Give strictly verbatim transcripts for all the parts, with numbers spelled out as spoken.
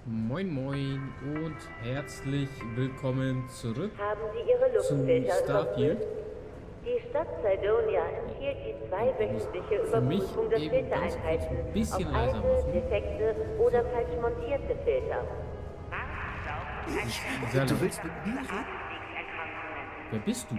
Moin Moin und herzlich willkommen zurück Haben Sie Ihre zu Luftfilter Starfield. überprüft? Die Stadt Cydonia empfiehlt die zweiwöchentliche Für mich Überprüfung des eben ganz kurz Filtereinheiten ein bisschen auf leiser alte, machen. defekte oder falsch montierte Filter. Ich, Sehr du laut. willst mit mir reden? Wer bist du?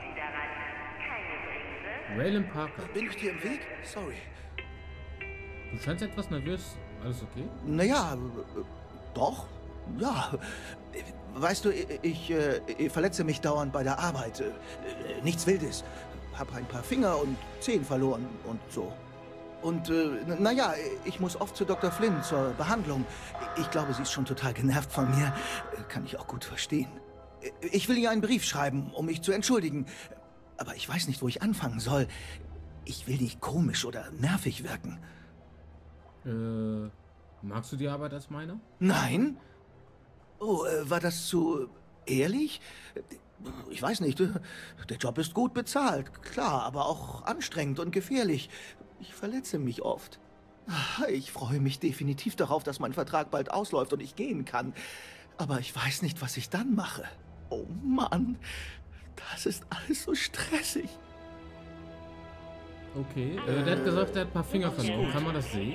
Raylan Parker. Bin ich dir im Weg? Sorry. Du scheinst etwas nervös. Alles okay? Naja, äh, doch. Ja. Weißt du, ich, ich, äh, ich verletze mich dauernd bei der Arbeit. Äh, Nichts Wildes. Hab ein paar Finger und Zehen verloren und so. Und, äh, naja, ich muss oft zu Doktor Flynn zur Behandlung. Ich glaube, sie ist schon total genervt von mir. Kann ich auch gut verstehen. Ich will ihr einen Brief schreiben, um mich zu entschuldigen. Aber ich weiß nicht, wo ich anfangen soll. Ich will nicht komisch oder nervig wirken. Äh, magst du die Arbeit als meiner? Nein? Oh, äh, war das zu ehrlich? Ich weiß nicht. Der Job ist gut bezahlt, klar, aber auch anstrengend und gefährlich. Ich verletze mich oft. Ich freue mich definitiv darauf, dass mein Vertrag bald ausläuft und ich gehen kann. Aber ich weiß nicht, was ich dann mache. Oh Mann, das ist alles so stressig. Okay. Äh, der hat gesagt, er hat ein paar Finger verloren. Kann man das sehen?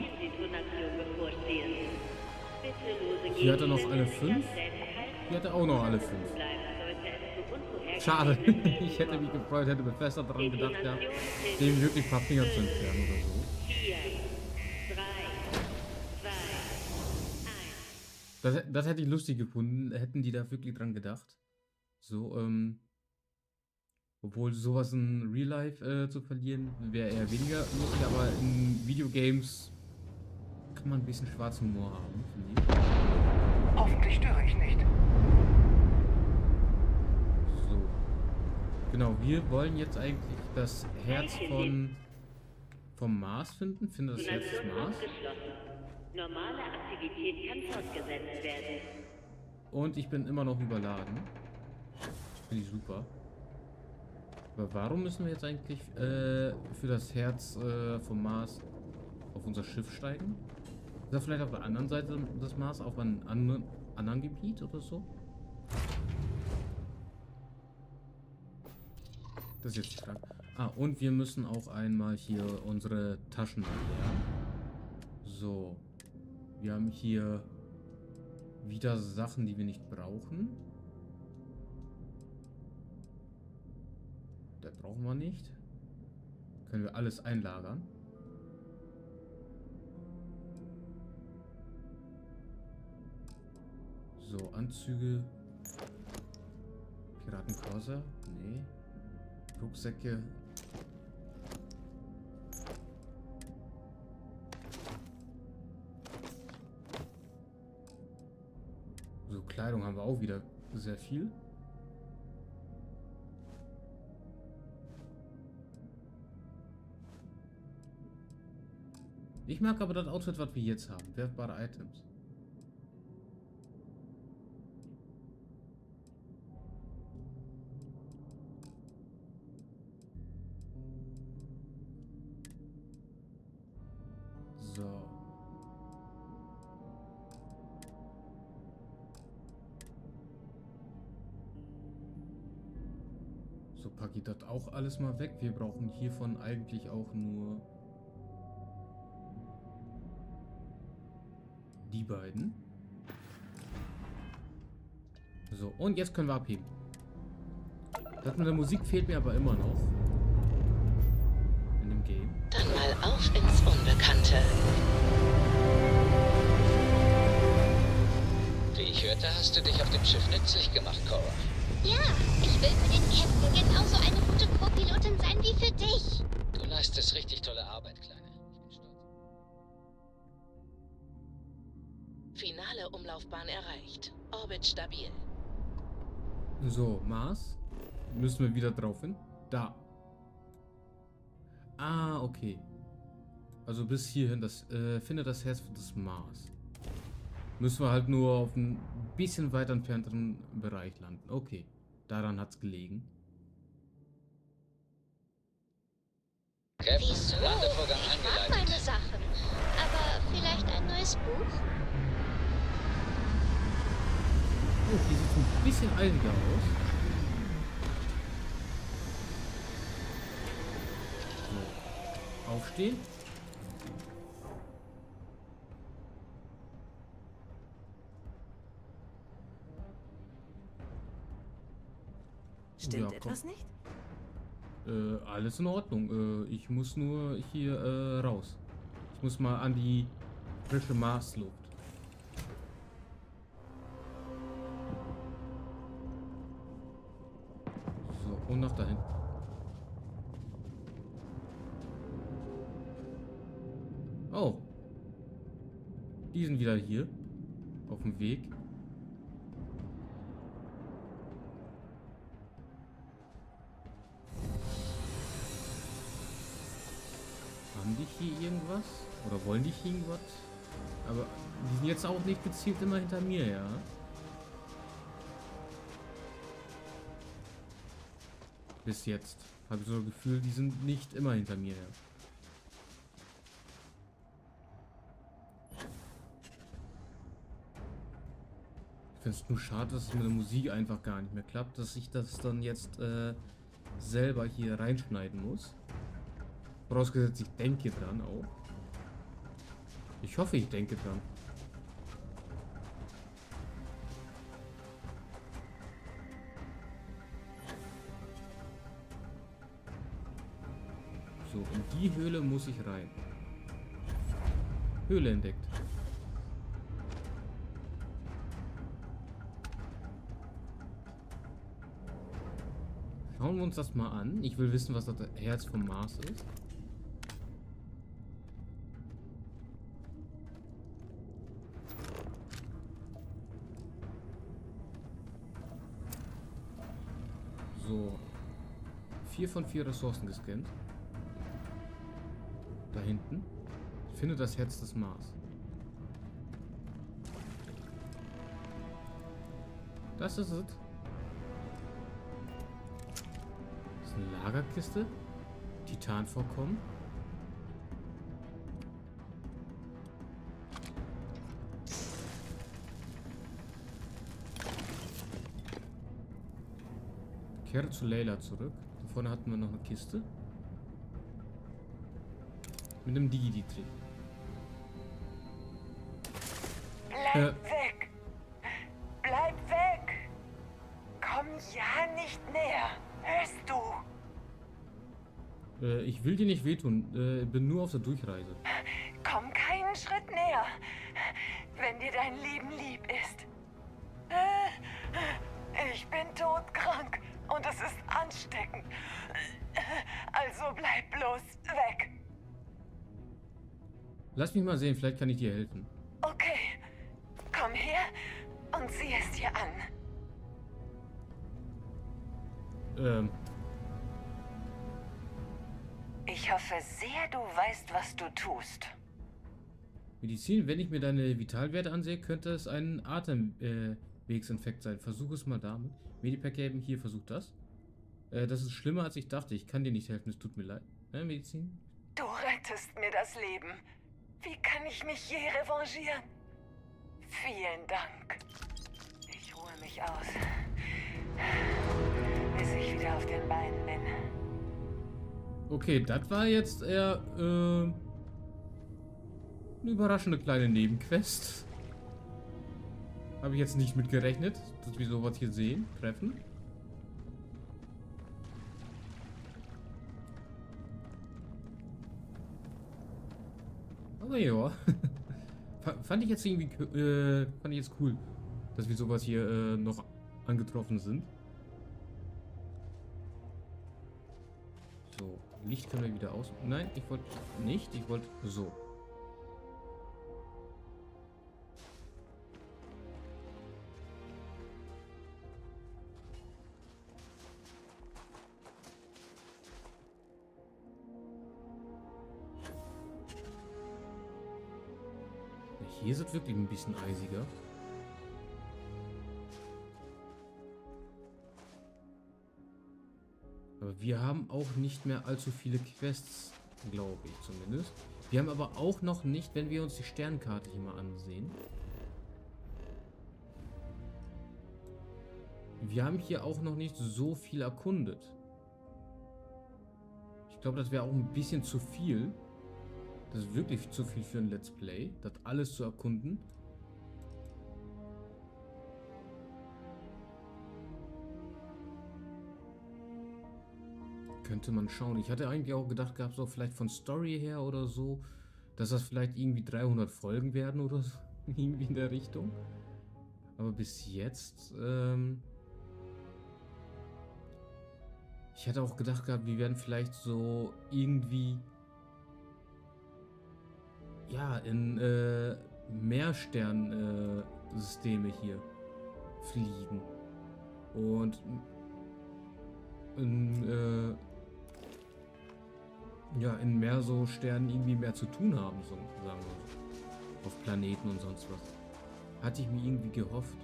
Hier hat er noch alle fünf. Hier hat er auch noch alle fünf. Schade. Ich hätte mich gefreut, hätte Bethesda daran gedacht, ja, dem wirklich ein paar Finger zu entfernen oder so. Das, das hätte ich lustig gefunden, hätten die da wirklich dran gedacht. So, ähm, obwohl sowas in Real Life äh, zu verlieren, wäre eher weniger lustig, aber in Videogames kann man ein bisschen schwarzen Humor haben, finde ich. Hoffentlich störe ich nicht. So. Genau, wir wollen jetzt eigentlich das Herz von vom Mars finden. Finde das Herz des Mars. Normale Aktivität kann fortgesetzt werden. Und ich bin immer noch überladen. Finde ich super. Aber warum müssen wir jetzt eigentlich äh, für das Herz äh, vom Mars auf unser Schiff steigen? Ist das vielleicht auf der anderen Seite des Mars, auf einem anderen, anderen Gebiet oder so? Das ist jetzt stark. Ah, und wir müssen auch einmal hier unsere Taschen leeren. So. Wir haben hier wieder Sachen, die wir nicht brauchen. Das brauchen wir nicht. Können wir alles einlagern. So, Anzüge. Piratenkreuzer? Nee. Rucksäcke. So, Kleidung haben wir auch wieder sehr viel. Ich mag aber das Outfit, was wir jetzt haben. Werfbare Items. So. So packe ich das auch alles mal weg. Wir brauchen hiervon eigentlich auch nur die beiden. So, und jetzt können wir abheben. Das mit der Musik fehlt mir aber immer noch. In dem Game. Dann mal auf ins Unbekannte. Wie ich hörte, hast du dich auf dem Schiff nützlich gemacht, Cora. Ja, ich will für den Captain genauso eine gute Co-Pilotin sein wie für dich. Du leistest richtig tolle Arbeit, Kleine. Ich bin stolz. Finale Umlaufbahn erreicht. Orbit stabil. So, Mars. Müssen wir wieder drauf hin? Da. Ah, okay. Also bis hierhin, das äh, finde das Herz des Mars. Müssen wir halt nur auf ein bisschen weiter entfernteren Bereich landen. Okay, daran hat's gelegen. Captain, Wieso? Landevorgang Ich mag angeleitet. meine Sachen. Aber vielleicht ein neues Buch? Oh, die sieht ein bisschen eisiger aus. So. Aufstehen. Stimmt Ja, etwas nicht? Äh, alles in Ordnung. Äh, ich muss nur hier äh, raus. Ich muss mal an die frische Marsluft. So, und nach dahin. Oh. Die sind wieder hier. Auf dem Weg. Haben die hier irgendwas? Oder wollen die hier irgendwas? Aber die sind jetzt auch nicht gezielt immer hinter mir, ja? Bis jetzt. Habe ich so ein Gefühl, die sind nicht immer hinter mir, ja. Ich finde es nur schade, dass es mit der Musik einfach gar nicht mehr klappt, dass ich das dann jetzt äh, selber hier reinschneiden muss. Vorausgesetzt, ich denke dran auch. Ich hoffe, ich denke dran. So, in die Höhle muss ich rein. Höhle entdeckt. Schauen wir uns das mal an. Ich will wissen, was das Herz vom Mars ist. So. Vier von vier Ressourcen gescannt. Da hinten. Ich finde das Herz des Mars. Das ist es. Das ist eine Lagerkiste. Titanvorkommen. Kehre zu Layla zurück. Da vorne hatten wir noch eine Kiste. Mit einem Digi-Dietrich. Bleib Äh. weg! Bleib weg! Komm ja nicht näher! Hörst du? Äh, ich will dir nicht wehtun. Äh, bin nur auf der Durchreise. Komm keinen Schritt näher, wenn dir dein Leben lieb ist. Ich bin todkrank und es ist ansteckend. Also bleib bloß weg. Lass mich mal sehen, vielleicht kann ich dir helfen. Okay, komm her und sieh es dir an. Ähm, Ich hoffe sehr, du weißt, was du tust. Medizin, wenn ich mir deine Vitalwerte ansehe, könnte es ein Atemwegsinfekt sein. Versuch es mal damit. Medipack geben, hier, versuch das. Äh, das ist schlimmer, als ich dachte. Ich kann dir nicht helfen, es tut mir leid. Äh, Medizin? Du rettest mir das Leben. Wie kann ich mich je revanchieren? Vielen Dank. Ich ruhe mich aus, bis ich wieder auf den Beinen bin. Okay, das war jetzt eher äh, eine überraschende kleine Nebenquest. Habe ich jetzt nicht mit gerechnet, dass wir sowas hier sehen, treffen. Aber ja, fand ich jetzt irgendwie, äh, fand ich jetzt cool, dass wir sowas hier äh, noch angetroffen sind. So, Licht können wir wieder aus. Nein, ich wollte nicht, ich wollte so. Hier ist es wirklich ein bisschen eisiger. Aber wir haben auch nicht mehr allzu viele Quests, glaube ich zumindest. Wir haben aber auch noch nicht, wenn wir uns die Sternkarte hier mal ansehen. wir haben hier auch noch nicht so viel erkundet. Ich glaube, das wäre auch ein bisschen zu viel. Das ist wirklich zu viel für ein Let's Play, das alles zu erkunden. Könnte man schauen. Ich hatte eigentlich auch gedacht gehabt, so vielleicht von Story her oder so, dass das vielleicht irgendwie dreihundert Folgen werden oder so. Irgendwie in der Richtung. Aber bis jetzt, ähm... ich hatte auch gedacht gehabt, wir werden vielleicht so irgendwie... ja, in äh, Mehrstern-Systeme äh, hier fliegen. Und in, äh, ja, in mehr so Sternen irgendwie mehr zu tun haben, so, sagen wir so. Auf Planeten und sonst was. Hatte ich mir irgendwie gehofft.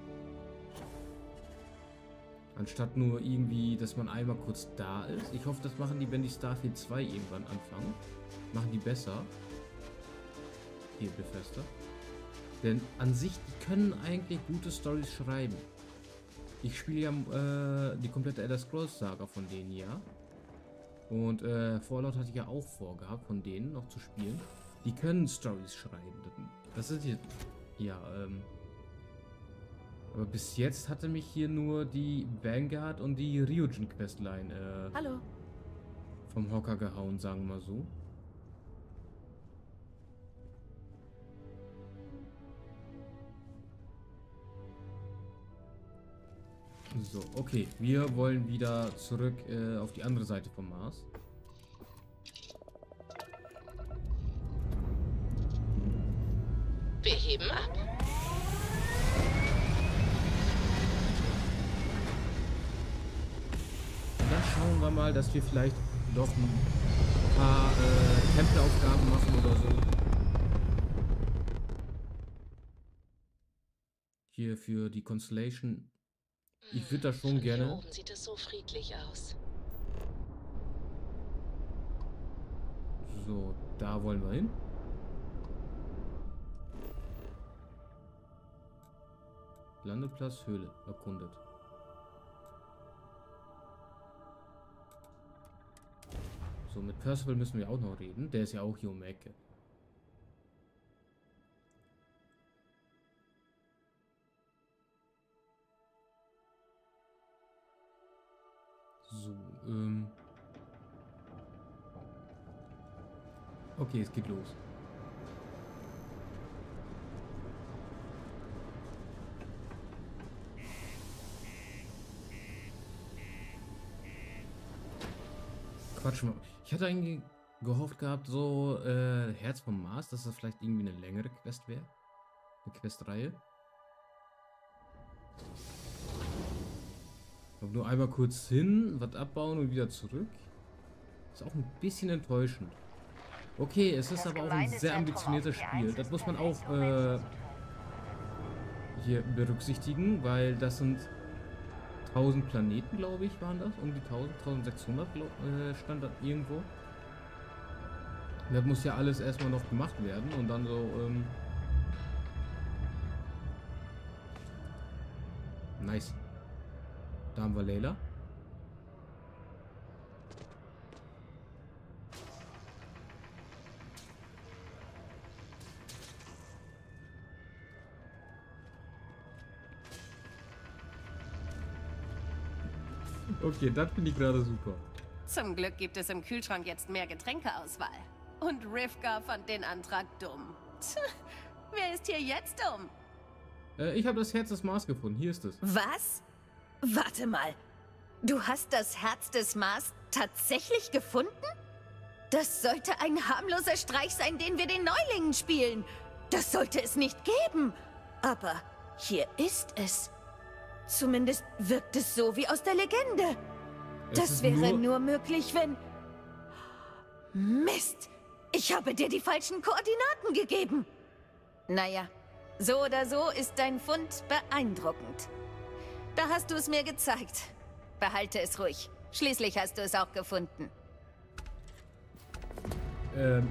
Anstatt nur irgendwie, dass man einmal kurz da ist. Ich hoffe, das machen die, wenn die Starfield zwei irgendwann anfangen. Machen die besser. Hier, Bethesda. Denn an sich, die können eigentlich gute Storys schreiben. Ich spiele ja äh, die komplette Elder Scrolls Saga von denen ja. Und äh, Fallout hatte ich ja auch vorgehabt, von denen noch zu spielen. Die können Storys schreiben. Das ist hier... ja, ähm... aber bis jetzt hatte mich hier nur die Vanguard und die Ryujin Questline äh, Hallo. vom Hocker gehauen, sagen wir mal so. So, okay. Wir wollen wieder zurück äh, auf die andere Seite vom Mars. Wir heben ab. Und dann schauen wir mal, dass wir vielleicht noch ein paar äh, Tempelaufgaben machen oder so. Hier für die Constellation. Ich würde das schon Von gerne. Hier oben sieht es so friedlich aus. So, da wollen wir hin. Landeplatz Höhle erkundet. So, mit Percival müssen wir auch noch reden. Der ist ja auch hier um die Ecke. So, ähm... okay, es geht los. Quatsch mal. Ich hatte eigentlich gehofft gehabt, so äh, Herz vom Mars, dass das vielleicht irgendwie eine längere Quest wäre. Eine Questreihe. Aber nur einmal kurz hin, was abbauen und wieder zurück. Ist auch ein bisschen enttäuschend. Okay, es ist aber auch ein sehr ambitioniertes Spiel. Das muss man auch äh, hier berücksichtigen, weil das sind tausend Planeten, glaube ich, waren das. Um die tausend, tausendsechshundert glaub, äh, stand da irgendwo. Und das muss ja alles erstmal noch gemacht werden und dann so, ähm nice. Da haben wir Layla. Okay, das finde ich gerade super. Zum Glück gibt es im Kühlschrank jetzt mehr Getränkeauswahl. Und Rivka fand den Antrag dumm. Tch, wer ist hier jetzt dumm? Äh, ich habe das Herz des Mars gefunden. Hier ist es. Was? Warte mal. Du hast das Herz des Mars tatsächlich gefunden? Das sollte ein harmloser Streich sein, den wir den Neulingen spielen. Das sollte es nicht geben. Aber hier ist es. Zumindest wirkt es so wie aus der Legende. Es Das wäre nur... nur möglich, wenn... Mist! Ich habe dir die falschen Koordinaten gegeben. Naja, so oder so ist dein Fund beeindruckend. Da hast du es mir gezeigt. Behalte es ruhig. Schließlich hast du es auch gefunden. Ähm...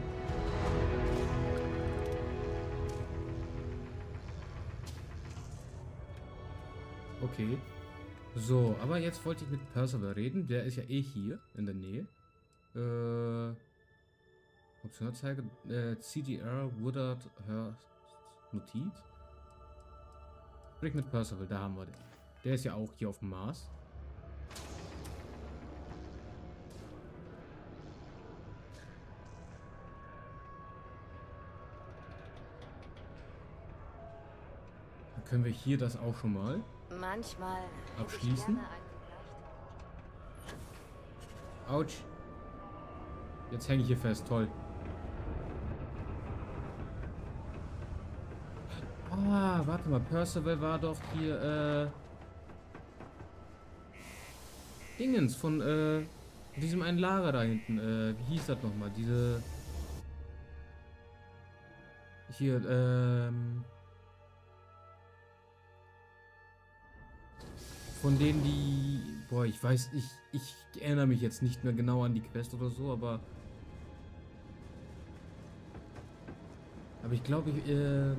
Okay. So, aber jetzt wollte ich mit Percival reden. Der ist ja eh hier in der Nähe. Äh, Optionanzeige. Äh, C D R Woodard Hurst Notiz. Sprich mit Percival, da haben wir den. Der ist ja auch hier auf dem Mars. Dann können wir hier das auch schon mal Manchmal abschließen. Autsch. Jetzt hänge ich hier fest. Toll. Ah, warte mal. Percival war doch hier, äh... Dingens von, äh... diesem einen Lager da hinten. Äh, wie hieß das nochmal? Diese... Hier, ähm... Von denen, die... Boah, ich weiß, ich, ich erinnere mich jetzt nicht mehr genau an die Quest oder so, aber... Aber ich glaube, ich, äh...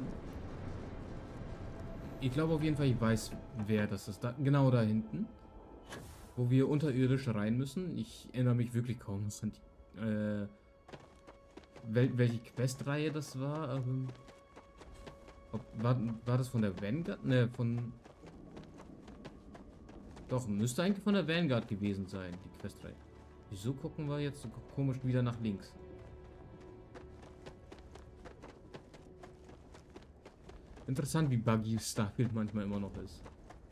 Ich glaube auf jeden Fall, ich weiß, wer das ist. Da, genau da hinten. Wo wir unterirdisch rein müssen. Ich erinnere mich wirklich kaum, was sind die, äh... Wel welche Questreihe das war. Ähm, ob, war, war das von der Vanguard? Ne, von... Doch, müsste eigentlich von der Vanguard gewesen sein, die Questreihe. Wieso gucken wir jetzt so komisch wieder nach links? Interessant, wie buggy Starfield manchmal immer noch ist.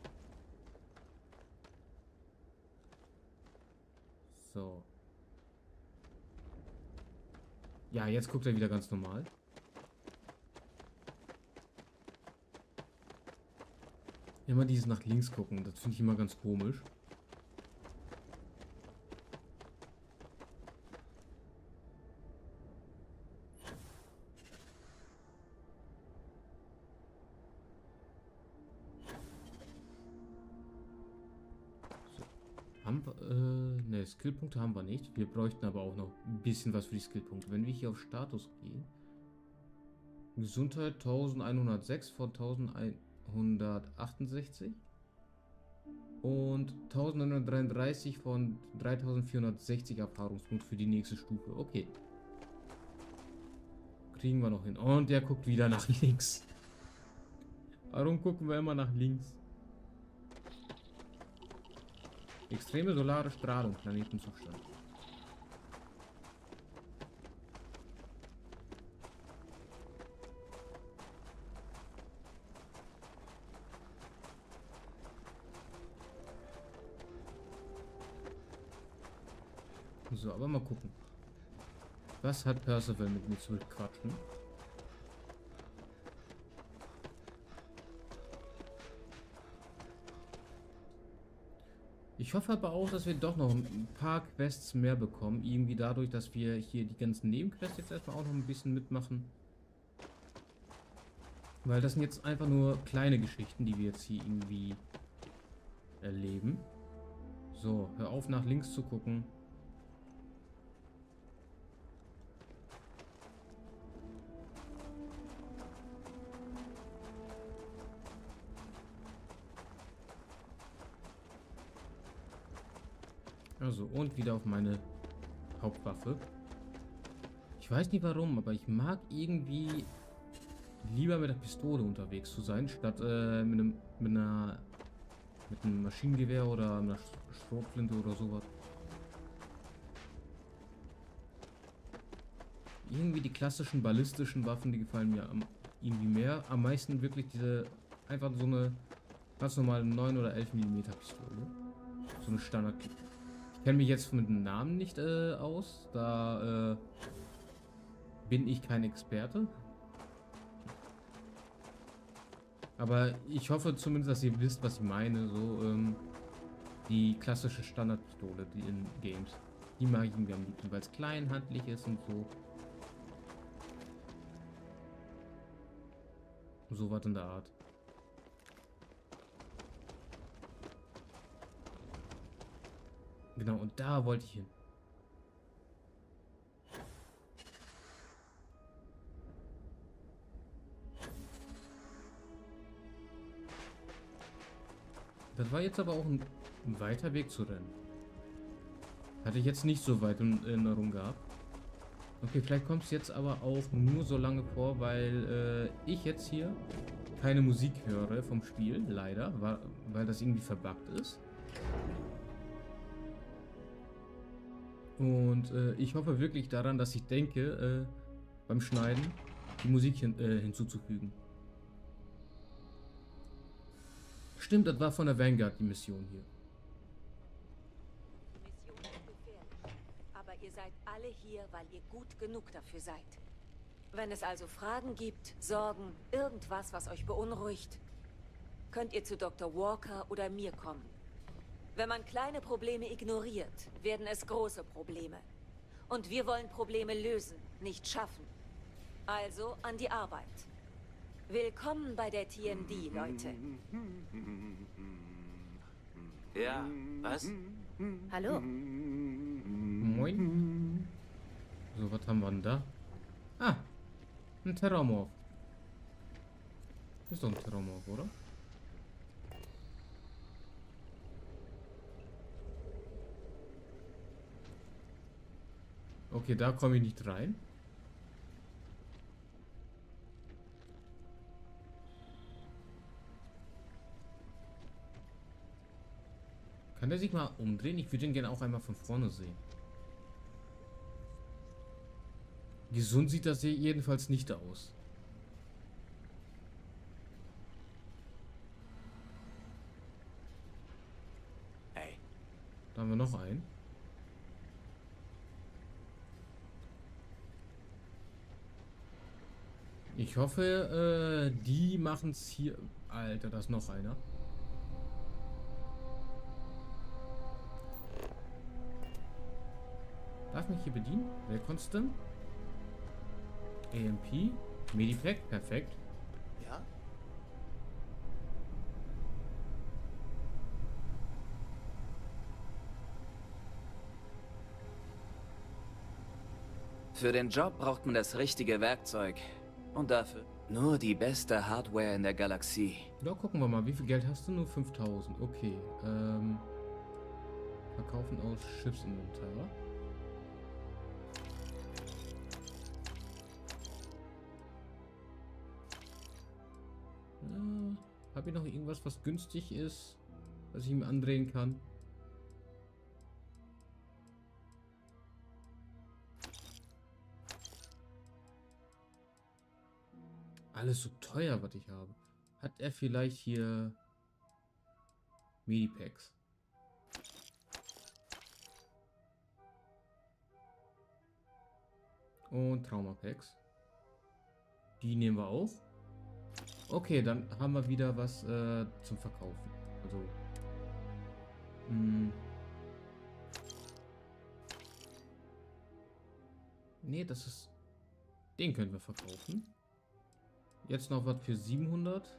So. Ja, jetzt guckt er wieder ganz normal. Immer dieses nach links gucken, das finde ich immer ganz komisch. So. Haben wir, äh, ne, Skillpunkte haben wir nicht. Wir bräuchten aber auch noch ein bisschen was für die Skillpunkte. Wenn wir hier auf Status gehen. Gesundheit elfhundertsechs von elfhundertachtundsechzig und neunzehnhundertdreiunddreißig von dreitausendvierhundertsechzig Erfahrungspunkte für die nächste Stufe. Okay. Kriegen wir noch hin. Und der guckt wieder nach links. Warum gucken wir immer nach links? Extreme solare Strahlung, Planetenzustand. So, aber mal gucken. Was hat Percival mit mir zu quatschen? Ich hoffe aber auch, dass wir doch noch ein paar Quests mehr bekommen. Irgendwie dadurch, dass wir hier die ganzen Nebenquests jetzt erstmal auch noch ein bisschen mitmachen. Weil das sind jetzt einfach nur kleine Geschichten, die wir jetzt hier irgendwie erleben. So, hör auf nach links zu gucken. Also, und wieder auf meine Hauptwaffe. Ich weiß nicht warum, aber ich mag irgendwie lieber mit der Pistole unterwegs zu sein, statt äh, mit, einem, mit einer mit einem Maschinengewehr oder einer Schrotflinte oder sowas. Irgendwie die klassischen ballistischen Waffen, die gefallen mir am, irgendwie mehr. Am meisten wirklich diese, einfach so eine ganz normale neun oder elf Millimeter Pistole. So eine Standard. Ich kenne mich jetzt mit dem Namen nicht äh, aus, da äh, bin ich kein Experte. Aber ich hoffe zumindest, dass ihr wisst, was ich meine. So ähm, die klassische Standardpistole, die in Games, die mag ich irgendwie am liebsten, weil es klein, handlich ist und so. So was in der Art. Genau, und da wollte ich hin. Das war jetzt aber auch ein, ein weiter Weg zu rennen. Hatte ich jetzt nicht so weit in Erinnerung gehabt. Okay, vielleicht kommt es jetzt aber auch nur so lange vor, weil äh, ich jetzt hier keine Musik höre vom Spiel, leider, weil, weil das irgendwie verbuggt ist. Und äh, ich hoffe wirklich daran, dass ich denke, äh, beim Schneiden die Musik hin, äh, hinzuzufügen. Stimmt, das war von der Vanguard, die Mission hier. Die Mission ist gefährlich. Aber ihr seid alle hier, weil ihr gut genug dafür seid. Wenn es also Fragen gibt, Sorgen, irgendwas, was euch beunruhigt, könnt ihr zu Doktor Walker oder mir kommen. Wenn man kleine Probleme ignoriert, werden es große Probleme. Und wir wollen Probleme lösen, nicht schaffen. Also an die Arbeit. Willkommen bei der T M D, Leute. Ja, was? Hallo. Moin. So, was haben wir denn da? Ah, ein Terramorph. Ist doch ein Terramorph, oder? Okay, da komme ich nicht rein. Kann der sich mal umdrehen? Ich würde ihn gerne auch einmal von vorne sehen. Gesund sieht das hier jedenfalls nicht aus. Hey. Da haben wir noch einen. Ich hoffe, äh, die machen es hier... Alter, da ist noch einer. Darf mich hier bedienen? Wer konstant? A M P? Medipack? Perfekt. Ja? Für den Job braucht man das richtige Werkzeug. Und dafür nur die beste Hardware in der Galaxie. Da gucken wir mal, wie viel Geld hast du? Nur fünftausend. Okay. Ähm, verkaufen aus Schiffsinventar. Äh, Habe ich noch irgendwas, was günstig ist, was ich ihm andrehen kann? Alles so teuer, was ich habe. Hat er vielleicht hier Medipacks? Und Traumapacks. Die nehmen wir auch. Okay, dann haben wir wieder was äh, zum Verkaufen. Also. Mh. Nee, das ist... Den können wir verkaufen. Jetzt noch was für siebenhundert.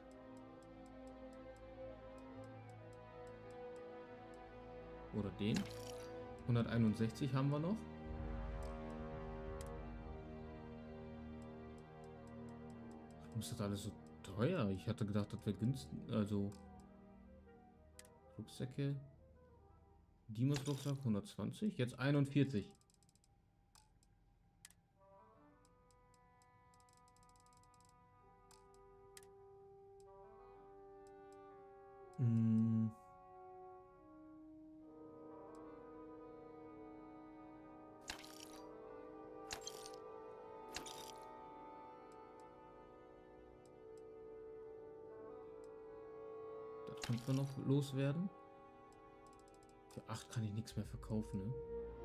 Oder den. hunderteinundsechzig haben wir noch. Warum ist das alles so teuer? Ich hatte gedacht, das wäre günstig. Also. Rucksäcke. Dimos Rucksack hundertzwanzig. Jetzt einundvierzig. Hm. Das können wir noch loswerden. Für acht kann ich nichts mehr verkaufen, ne?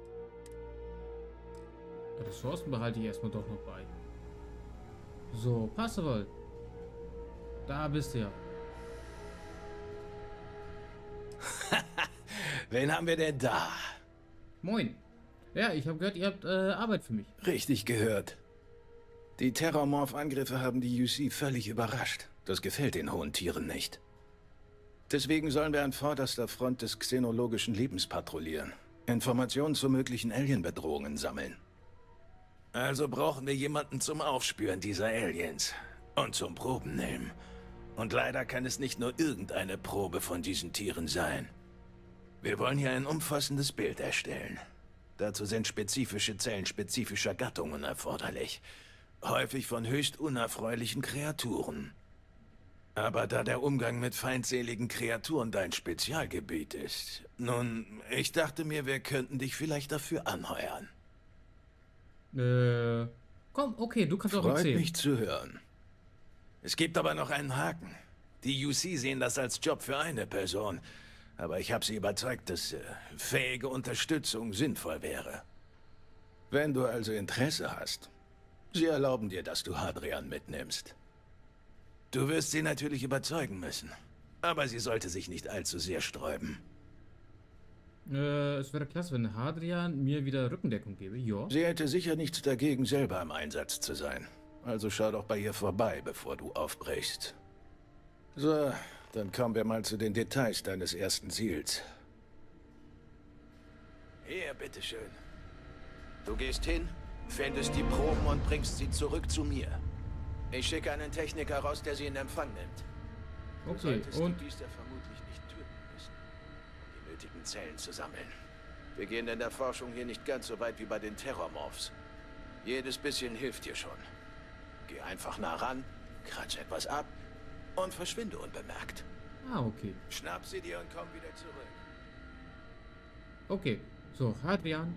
Ressourcen behalte ich erstmal doch noch bei. So, Percival. Da bist du ja. Wen haben wir denn da? Moin. Ja, ich habe gehört, ihr habt äh, Arbeit für mich. Richtig gehört. Die Terramorph-Angriffe haben die U C völlig überrascht. Das gefällt den hohen Tieren nicht. Deswegen sollen wir an vorderster Front des xenologischen Lebens patrouillieren. Informationen zu möglichen Alien-Bedrohungen sammeln. Also brauchen wir jemanden zum Aufspüren dieser Aliens. Und zum Proben nehmen. Und leider kann es nicht nur irgendeine Probe von diesen Tieren sein. Wir wollen hier ein umfassendes Bild erstellen. Dazu sind spezifische Zellen spezifischer Gattungen erforderlich. Häufig von höchst unerfreulichen Kreaturen. Aber da der Umgang mit feindseligen Kreaturen dein Spezialgebiet ist, nun, ich dachte mir, wir könnten dich vielleicht dafür anheuern. Äh, komm, okay, du kannst auch Freut erzählen. mich zu hören. Es gibt aber noch einen Haken. Die U C sehen das als Job für eine Person. Aber ich habe sie überzeugt, dass äh, fähige Unterstützung sinnvoll wäre. Wenn du also Interesse hast, sie erlauben dir, dass du Hadrian mitnimmst. Du wirst sie natürlich überzeugen müssen. Aber sie sollte sich nicht allzu sehr sträuben. Äh, es wäre klasse, wenn Hadrian mir wieder Rückendeckung gäbe, ja. Sie hätte sicher nichts dagegen, selber im Einsatz zu sein. Also schau doch bei ihr vorbei, bevor du aufbrichst. So, dann kommen wir mal zu den Details deines ersten Ziels. Hier, bitteschön. Du gehst hin, findest die Proben und bringst sie zurück zu mir. Ich schicke einen Techniker raus, der sie in Empfang nimmt. Du Okay, solltest und die Düster vermutlich nicht töten müssen, um die nötigen Zellen zu sammeln. Wir gehen in der Forschung hier nicht ganz so weit wie bei den Terrormorphs. Jedes bisschen hilft dir schon. Geh einfach nah ran, kratz etwas ab und verschwinde unbemerkt. Ah, okay. Schnapp sie dir und komm wieder zurück. Okay, so, Hadrian.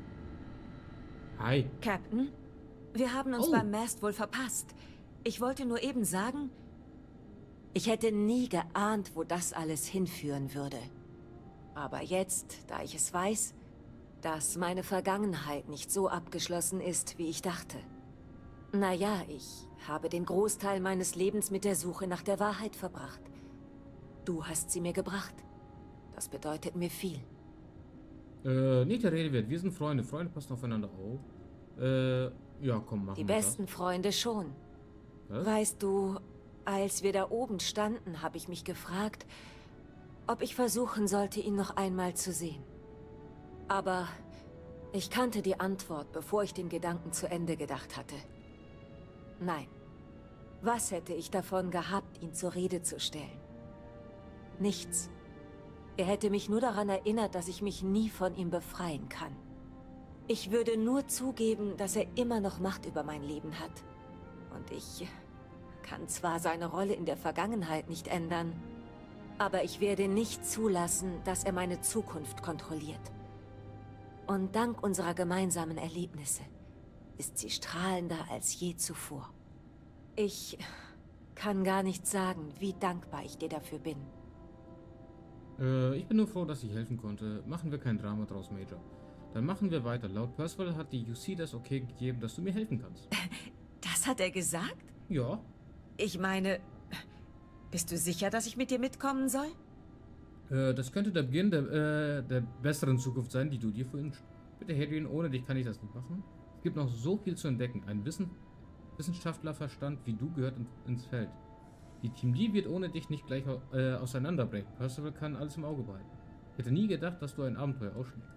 Hi. Captain, wir haben uns Oh. beim Mast wohl verpasst. Ich wollte nur eben sagen, ich hätte nie geahnt, wo das alles hinführen würde. Aber jetzt, da ich es weiß, dass meine Vergangenheit nicht so abgeschlossen ist, wie ich dachte. Naja, ich habe den Großteil meines Lebens mit der Suche nach der Wahrheit verbracht. Du hast sie mir gebracht. Das bedeutet mir viel. Äh, nicht der Rede wert. Wir sind Freunde. Freunde passen aufeinander auf. Äh, ja, komm, machen Die wir besten Freunde schon. das. Was? Weißt du, als wir da oben standen, habe ich mich gefragt, ob ich versuchen sollte, ihn noch einmal zu sehen. Aber ich kannte die Antwort, bevor ich den Gedanken zu Ende gedacht hatte. Nein. Was hätte ich davon gehabt, ihn zur Rede zu stellen? Nichts. Er hätte mich nur daran erinnert, dass ich mich nie von ihm befreien kann. Ich würde nur zugeben, dass er immer noch Macht über mein Leben hat. Und ich kann zwar seine Rolle in der Vergangenheit nicht ändern, aber ich werde nicht zulassen, dass er meine Zukunft kontrolliert. Und dank unserer gemeinsamen Erlebnisse ist sie strahlender als je zuvor. Ich kann gar nicht sagen, wie dankbar ich dir dafür bin. Äh, ich bin nur froh, dass ich helfen konnte. Machen wir kein Drama draus, Major. Dann machen wir weiter. Laut Percival hat die U C das okay gegeben, dass du mir helfen kannst. Das hat er gesagt? Ja. Ich meine, bist du sicher, dass ich mit dir mitkommen soll? Äh, das könnte der Beginn der, äh, der besseren Zukunft sein, die du dir vorhin... Bitte, Hadrian, ohne dich kann ich das nicht machen. Es gibt noch so viel zu entdecken. Ein Wissen Wissenschaftlerverstand wie du gehört in, ins Feld. Die Team Lee wird ohne dich nicht gleich äh, auseinanderbrechen. Percival kann alles im Auge behalten. Ich hätte nie gedacht, dass du ein Abenteuer ausschlägst.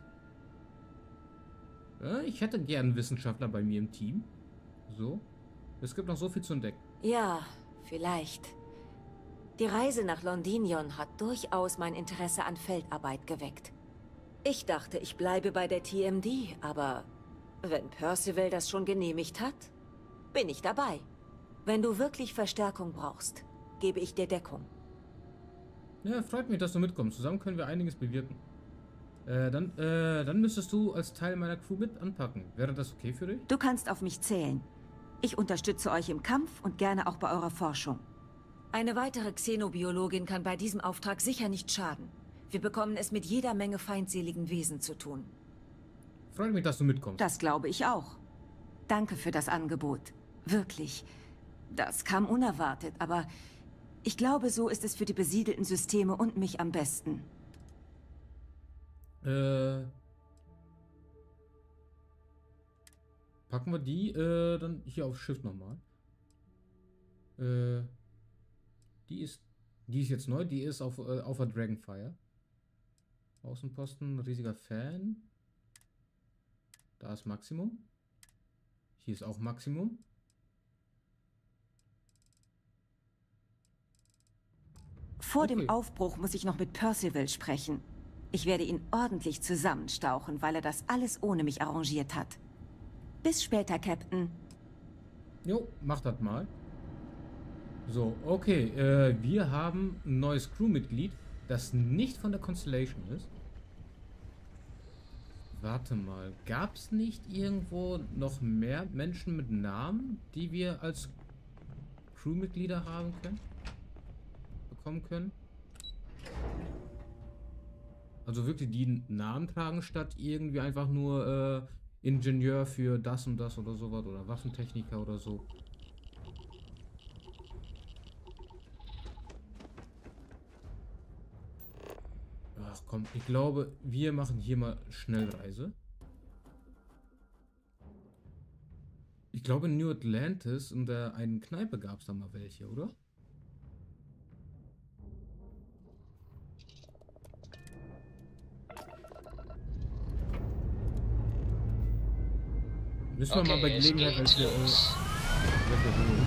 Äh, ich hätte gern einen Wissenschaftler bei mir im Team. So. Es gibt noch so viel zu entdecken. Ja, vielleicht. Die Reise nach Londinion hat durchaus mein Interesse an Feldarbeit geweckt. Ich dachte, ich bleibe bei der T M D, aber wenn Percival das schon genehmigt hat, bin ich dabei. Wenn du wirklich Verstärkung brauchst, gebe ich dir Deckung. Ja, freut mich, dass du mitkommst. Zusammen können wir einiges bewirken. Äh, dann, äh, dann müsstest du als Teil meiner Crew mit anpacken. Wäre das okay für dich? Du kannst auf mich zählen. Ich unterstütze euch im Kampf und gerne auch bei eurer Forschung. Eine weitere Xenobiologin kann bei diesem Auftrag sicher nicht schaden. Wir bekommen es mit jeder Menge feindseligen Wesen zu tun. Freut mich, dass du mitkommst. Das glaube ich auch. Danke für das Angebot. Wirklich. Das kam unerwartet, aber ich glaube, so ist es für die besiedelten Systeme und mich am besten. Äh... Packen wir die äh, dann hier aufs Schiff nochmal. Äh... Die ist... Die ist jetzt neu, die ist auf, äh, auf der Dragonfire. Außenposten, riesiger Fan. Da ist Maximum. Hier ist auch Maximum. Vor Okay. dem Aufbruch muss ich noch mit Percival sprechen. Ich werde ihn ordentlich zusammenstauchen, weil er das alles ohne mich arrangiert hat. Bis später, Captain. Jo, mach das mal. So, okay. Äh, wir haben ein neues Crewmitglied, das nicht von der Constellation ist. Warte mal. Gab es nicht irgendwo noch mehr Menschen mit Namen, die wir als Crewmitglieder haben können? Bekommen können? Also wirklich die einen Namen tragen, statt irgendwie einfach nur äh, Ingenieur für das und das oder sowas oder Waffentechniker oder so. Ach komm, ich glaube, wir machen hier mal Schnellreise. Ich glaube, in New Atlantis in der einen Kneipe gab es da mal welche, oder? Müssen wir Okay, mal bei es Gelegenheit geht welche, äh, los. welche holen.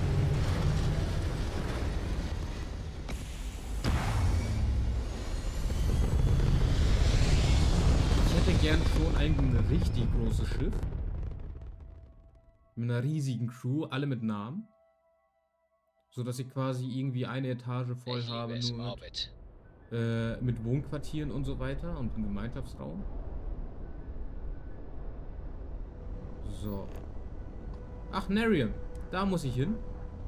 Ich hätte gern schon ein richtig großes Schiff. Mit einer riesigen Crew, alle mit Namen. So dass ich quasi irgendwie eine Etage voll Ich liebe habe, es nur im mit, Orbit. äh, mit Wohnquartieren und so weiter und einem Gemeinschaftsraum. So. Ach, Narian. Da muss ich hin.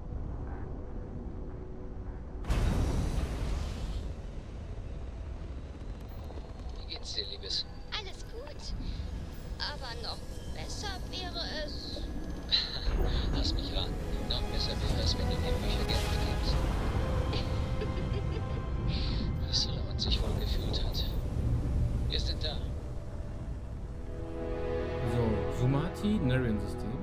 Wie geht's dir, Liebes? Alles gut. Aber noch besser wäre es... Lass mich raten. Noch besser wäre es, wenn du mir Bücher Geld mitgibst. Wie Solomon sich wohl gefühlt hat. Wir sind da. So, Sumati, Narian-System.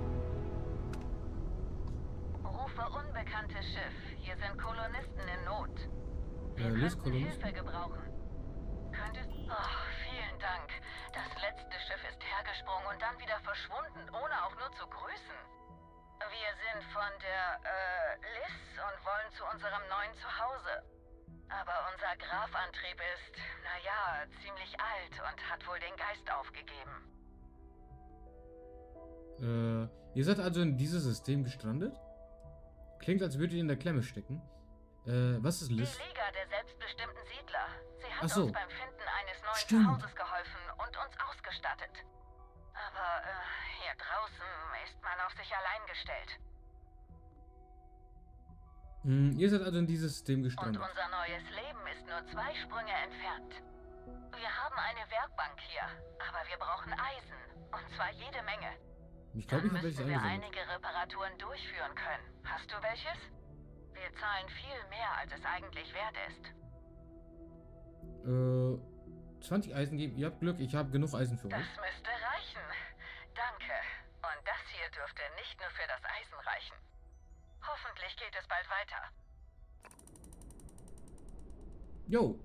Rufe unbekanntes Schiff. Hier sind Kolonisten in Not. Äh, Wir Liz, könnten Kolonisten? Hilfe gebrauchen. Könntest... Oh, vielen Dank. Das letzte Schiff ist hergesprungen und dann wieder verschwunden, ohne auch nur zu grüßen. Wir sind von der, äh, Liz und wollen zu unserem neuen Zuhause. Aber unser Grafantrieb ist, naja, ziemlich alt und hat wohl den Geist aufgegeben. Äh, ihr seid also in dieses System gestrandet? Klingt, als würdet ihr in der Klemme stecken. Äh, was ist Liz? Die Liga der selbstbestimmten Siedler. Sie hat Ach so. uns beim Finden eines neuen Stimmt. Zuhauses geholfen und uns ausgestattet. Aber äh, hier draußen ist man auf sich allein gestellt. Hm, ihr seid also in dieses System Und gestrandet. unser neues Leben ist nur zwei Sprünge entfernt. Wir haben eine Werkbank hier, aber wir brauchen Eisen. Und zwar jede Menge. Ich glaube, ich Dann habe welches müssten wir eingesammelt. einige Reparaturen durchführen können. Hast du welches? Wir zahlen viel mehr, als es eigentlich wert ist. Äh, zwanzig Eisen geben. Ihr habt Glück, ich habe genug Eisen für Das euch. müsste reichen. Danke. Und das hier dürfte nicht nur für das Eisen reichen. Hoffentlich geht es bald weiter. Jo.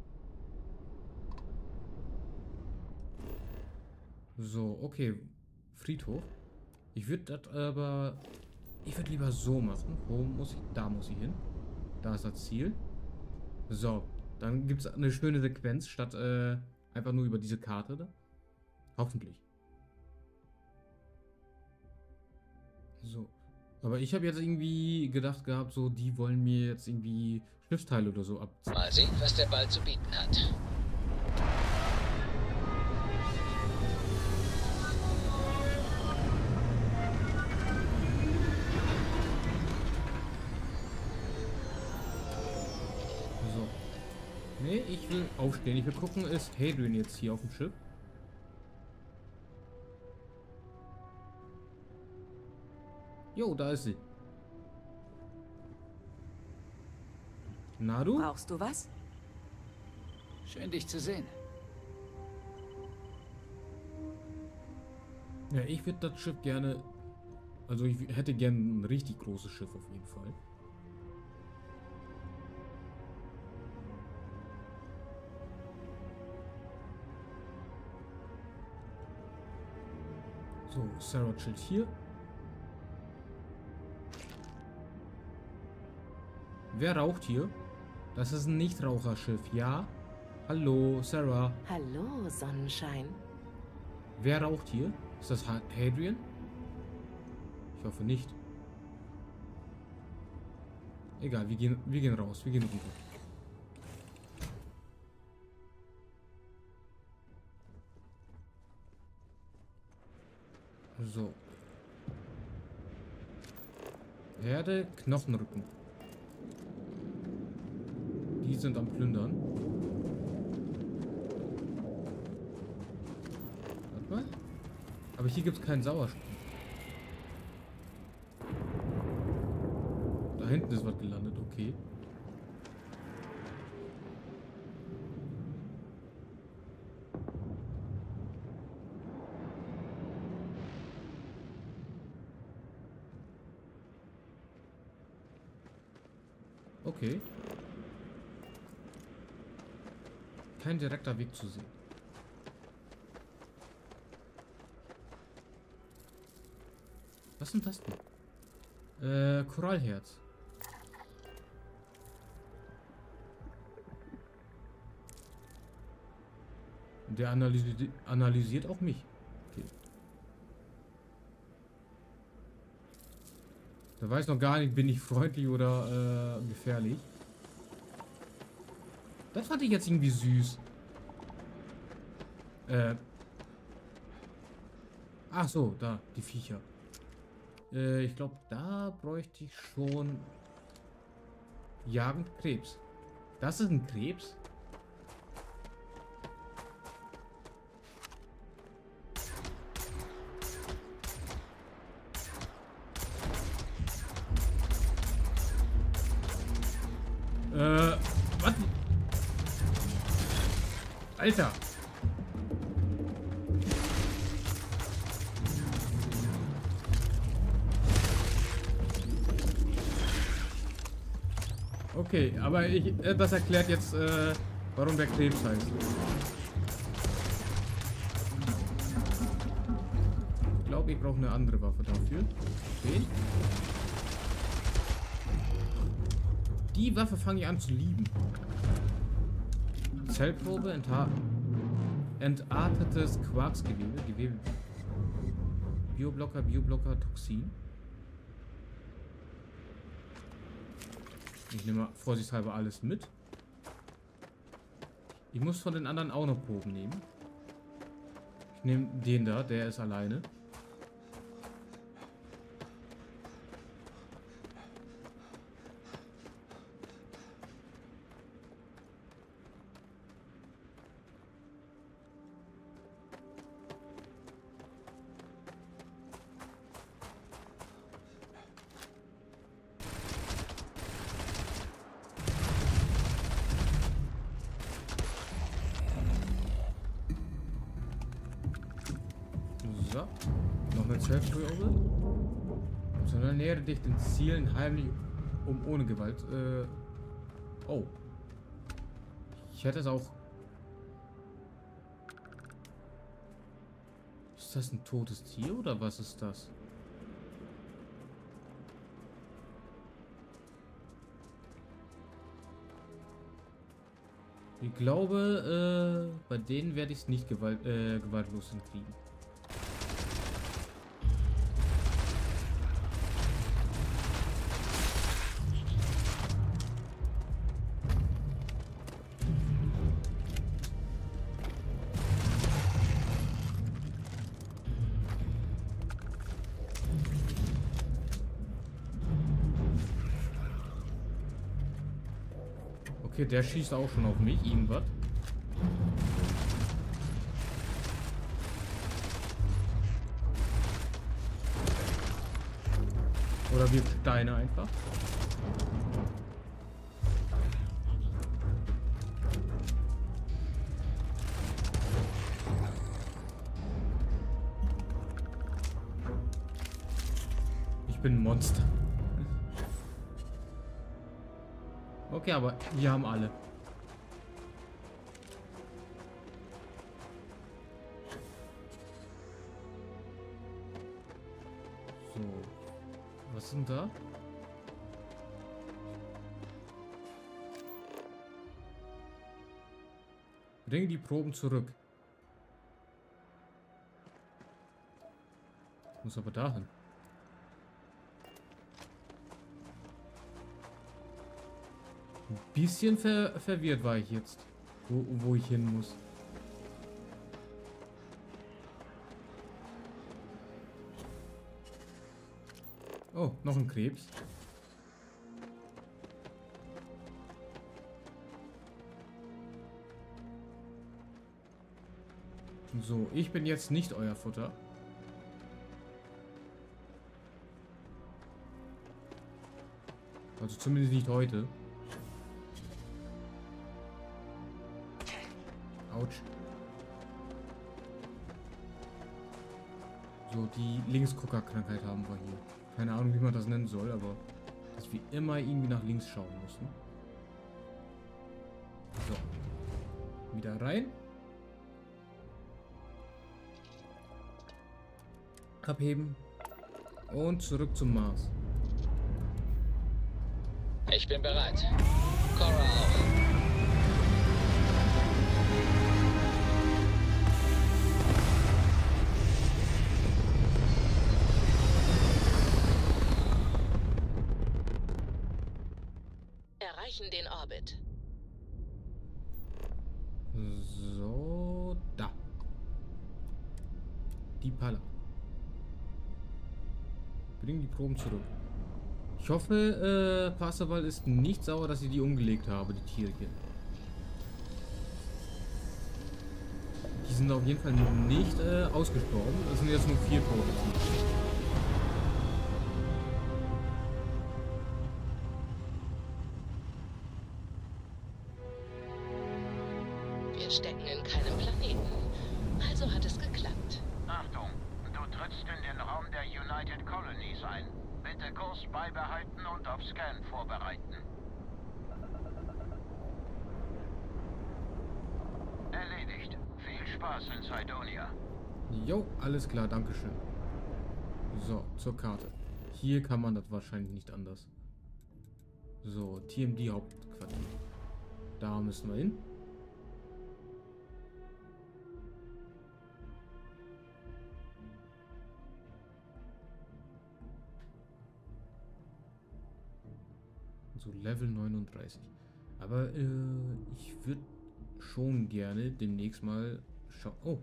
So, okay. Friedhof. Ich würde das aber... Ich würde lieber so machen. Wo muss ich? Da muss ich hin. Da ist das Ziel. So. Dann gibt es eine schöne Sequenz, statt äh, einfach nur über diese Karte da. Hoffentlich. So. Aber ich habe jetzt irgendwie gedacht gehabt, so, die wollen mir jetzt irgendwie Schiffsteile oder so abziehen. Mal sehen, was der Ball zu bieten hat. So. Nee, ich will aufstehen. Ich will gucken, ist Hadrian jetzt hier auf dem Schiff? Jo, da ist sie. Na du? Brauchst du was? Schön, dich zu sehen. Ja, ich würde das Schiff gerne... Also ich hätte gerne ein richtig großes Schiff auf jeden Fall. So, Sarah chillt hier. Wer raucht hier? Das ist ein Nichtraucherschiff, ja? Hallo, Sarah. Hallo, Sonnenschein. Wer raucht hier? Ist das Hadrian? Ich hoffe nicht. Egal, wir gehen, wir gehen raus, wir gehen runter. So. Herde, Knochenrücken. Die sind am Plündern. Warte mal. Aber hier gibt es keinen Sauerstoff. Da hinten ist was gelandet, okay. Okay. Kein direkter Weg zu sehen. Was sind das denn? Äh, Korallherz. Der analysi analysiert auch mich. Okay. Der weiß noch gar nicht, bin ich freundlich oder äh, gefährlich. Das fand ich jetzt irgendwie süß. Äh. Ach so, da, die Viecher. Äh, ich glaube, da bräuchte ich schon jagend Krebs. Das ist ein Krebs? Äh, was? Alter. Okay, aber ich, äh, das erklärt jetzt, äh, warum der Krebs heißt. Ich glaube, ich brauche eine andere Waffe dafür. Okay. Die Waffe fange ich an zu lieben. Zellprobe, entha entartetes Quarksgewebe, Gewebe, Bioblocker, Bioblocker, Toxin. Ich nehme mal vorsichtshalber alles mit. Ich muss von den anderen auch noch Proben nehmen. Ich nehme den da, der ist alleine. So, noch eine Zellprobe. Sondern nähere dich den Zielen heimlich, um ohne Gewalt. Äh, oh. Ich hätte es auch. Ist das ein totes Tier oder was ist das? Ich glaube, äh, bei denen werde ich es nicht gewalt, äh, gewaltlos hinkriegen. Okay, der schießt auch schon auf mich, irgendwas. Oder wirft Steine einfach. Ich bin ein Monster. Okay, aber wir haben alle. So. Was sind da? Bringe die Proben zurück. Muss aber dahin. Ein bisschen ver verwirrt war ich jetzt, wo, wo ich hin muss. Oh, noch ein Krebs. So, ich bin jetzt nicht euer Futter. Also zumindest nicht heute. Autsch. So, die Linksgucker-Krankheit haben wir hier. Keine Ahnung, wie man das nennen soll, aber dass wir immer irgendwie nach links schauen müssen. So. Wieder rein. Abheben. Und zurück zum Mars. Ich bin bereit. Cora auch. Erreichen den Orbit. So, da. Die Palle. Bring die Proben zurück. Ich hoffe, äh, Parseval ist nicht sauer, dass ich die umgelegt habe, die Tierchen. Die sind auf jeden Fall nicht äh, ausgestorben. Es sind jetzt nur vier Proben. Wir stecken in keinem Planeten. Also hat es geklappt. Achtung, du trittst in den Raum der United Colonies ein. Bitte Kurs beibehalten und auf Scan vorbereiten. Erledigt. Viel Spaß in Cydonia. Jo, alles klar, dankeschön. So, zur Karte. Hier kann man das wahrscheinlich nicht anders. So, T M D Hauptquartier. Da müssen wir hin. So, Level neununddreißig. Aber äh, ich würde schon gerne demnächst mal schauen. Oh.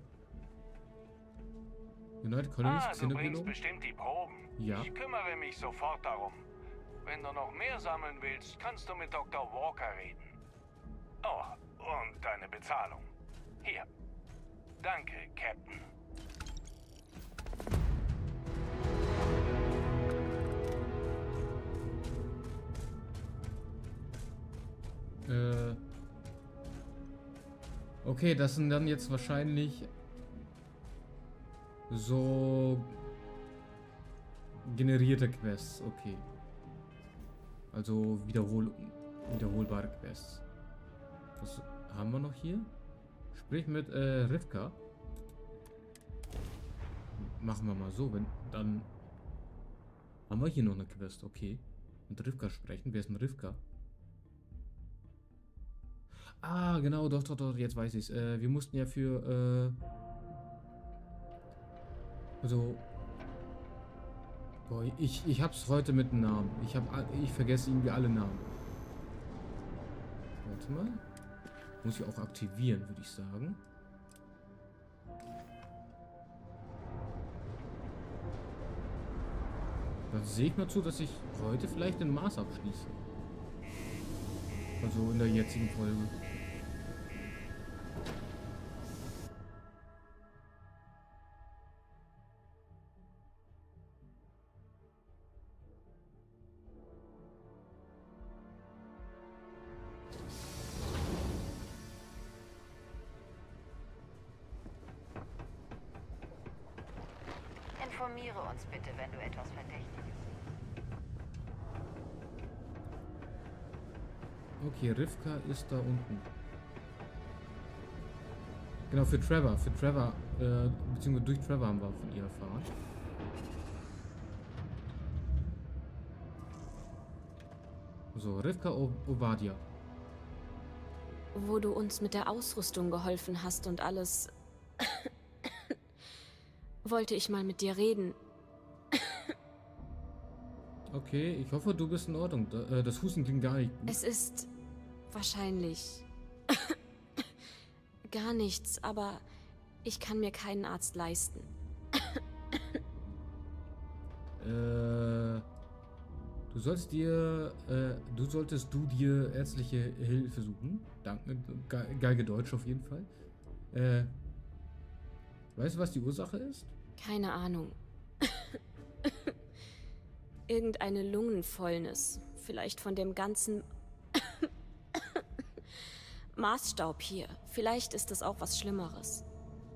United Colonies, Ah, du bringst bestimmt die Proben. Ja. Ich kümmere mich sofort darum. Wenn du noch mehr sammeln willst, kannst du mit Doktor Walker reden. Oh, und deine Bezahlung. Hier. Danke, Captain. Äh. Okay, das sind dann jetzt wahrscheinlich so generierte Quests. Okay. Also wiederhol wiederholbare Quests. Was haben wir noch hier? Sprich mit äh, Rivka. Machen wir mal so, wenn dann haben wir hier noch eine Quest. Okay. Mit Rivka sprechen. Wer ist denn Rivka? Ah, genau, doch, doch, doch, jetzt weiß ich's. Äh, wir mussten ja für, äh... Also... Boah, ich, ich hab's heute mit Namen. Ich hab, ich vergesse irgendwie alle Namen. Warte mal. Muss ich auch aktivieren, würde ich sagen. Dann sehe ich mal zu, dass ich heute vielleicht den Mars abschließe. Also in der jetzigen Folge. Informiere uns bitte, wenn du etwas Verdächtiges siehst. Okay, Rivka ist da unten. Genau, für Trevor. Für Trevor, äh, beziehungsweise durch Trevor haben wir von ihr erfahren. So, Rivka Obadia. wo du uns mit der Ausrüstung geholfen hast und alles, wollte ich mal mit dir reden. Okay, ich hoffe, du bist in Ordnung. Das Husten klingt gar nicht gut. Es ist wahrscheinlich gar nichts, aber ich kann mir keinen Arzt leisten. Äh, du sollst dir, äh, du solltest du dir ärztliche Hilfe suchen. Danke, ge geige Deutsch auf jeden Fall. Äh, weißt du, was die Ursache ist? Keine Ahnung. Irgendeine Lungenfäulnis. Vielleicht von dem ganzen Maßstaub hier. Vielleicht ist es auch was Schlimmeres.